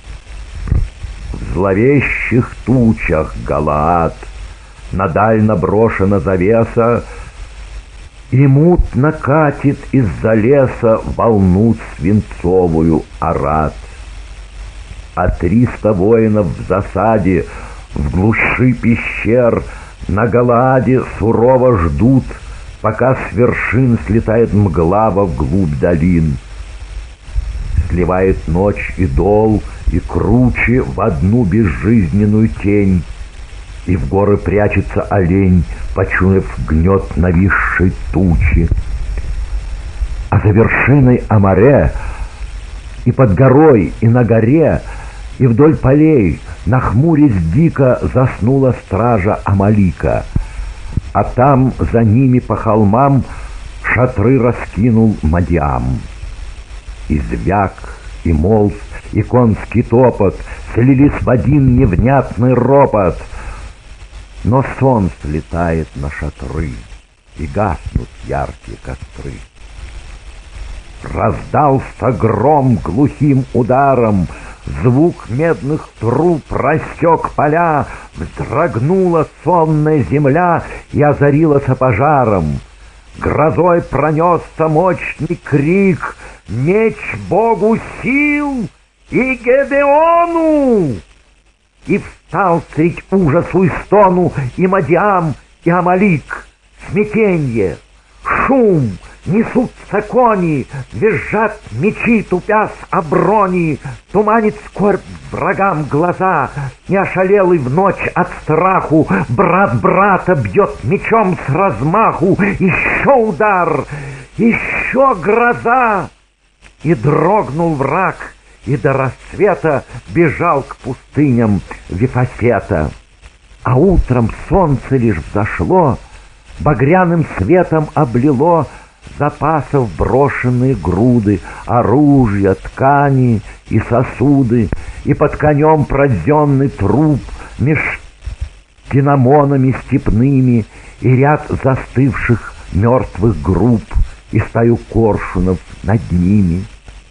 S2: В зловещих тучах Галаад надально брошена завеса, и мутно катит из-за леса волну свинцовую Арат. А 300 воинов в засаде в глуши пещер на Галааде сурово ждут, пока с вершин слетает мгла вглубь долин. Сливает ночь и дол, и круче в одну безжизненную тень, и в горы прячется олень, почуяв гнет нависшей тучи. А за вершиной Амаре, и под горой, и на горе, и вдоль полей, нахмурясь дико, заснула стража Амалика, а там за ними по холмам шатры раскинул Мадиам. И звяк, и молв, и конский топот слились в один невнятный ропот. Но солнце летает на шатры, и гаснут яркие костры. Раздался гром глухим ударом, звук медных труб рассек поля, вздрогнула сонная земля и озарилась пожаром. Грозой пронесся мощный крик: «Меч Богу сил и Гедеону!» И встал средь ужасу и стону и Мадиам, и Амалик. Смятенье, шум, несутся кони, визжат мечи, тупясь о брони, туманит скорбь врагам глаза, не ошалелый в ночь от страху, брат брата бьет мечом с размаху, еще удар, еще гроза, и дрогнул враг, и до рассвета бежал к пустыням Вифасета. А утром солнце лишь взошло, багряным светом облило запасов брошенные груды, оружия, ткани и сосуды, и под конем прожженный труп меж киномонами степными, и ряд застывших мертвых групп, и стаю коршунов над ними.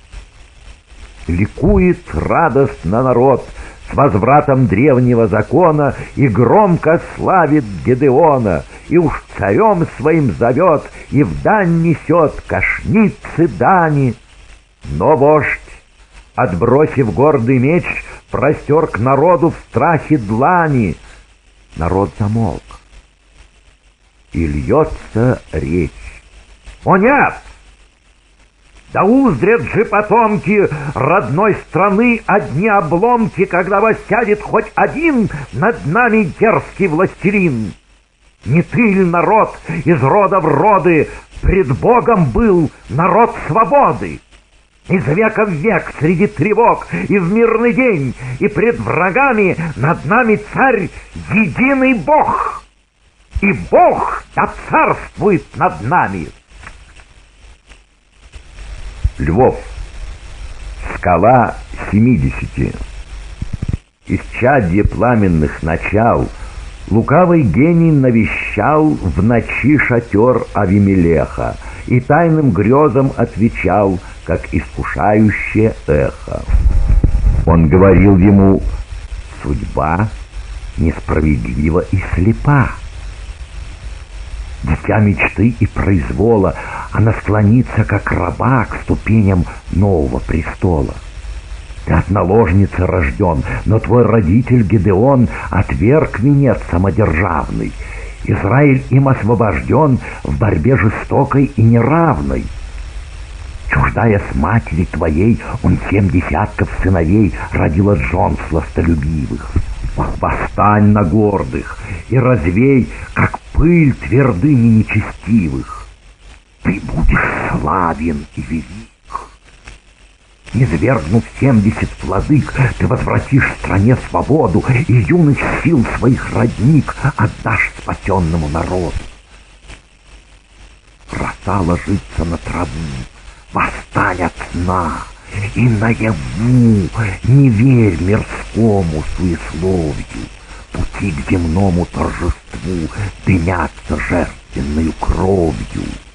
S2: Ликует радостно народ с возвратом древнего закона и громко славит Гедеона, и уж царем своим зовет, и в дань несет кошницы дани. Но вождь, отбросив гордый меч, простер к народу в страхе длани. Народ замолк, и льется речь: «О нет! Да узрят же потомки родной страны одни обломки, когда воссядет хоть один над нами дерзкий властелин. Не ты ли, народ, из рода в роды пред Богом был народ свободы? Из века в век среди тревог и в мирный день, и пред врагами над нами царь единый Бог, и Бог да царствует над нами». Львов. Скала 70. Исчадье пламенных начал, лукавый гений навещал в ночи шатер Авимелеха и тайным грезам отвечал, как искушающее эхо. Он говорил ему: судьба несправедлива и слепа. Дитя мечты и произвола, она склонится, как раба, к ступеням нового престола. Ты от наложницы рожден, но твой родитель Гедеон отверг венец самодержавный. Израиль им освобожден в борьбе жестокой и неравной. Чуждаясь матери твоей, он 7 десятков сыновей родил от жен сластолюбивых. Восстань на гордых и развей, как пыль твердыни нечестивых. Ты будешь славен и велик. Низвергнув 70 владык, ты возвратишь стране свободу и юных сил своих родник отдашь спасенному народу. Роса ложится на траву, восстань от сна, и наяву не верь мирскому суесловию. Пути к земному торжеству дымятся жертвенною кровью.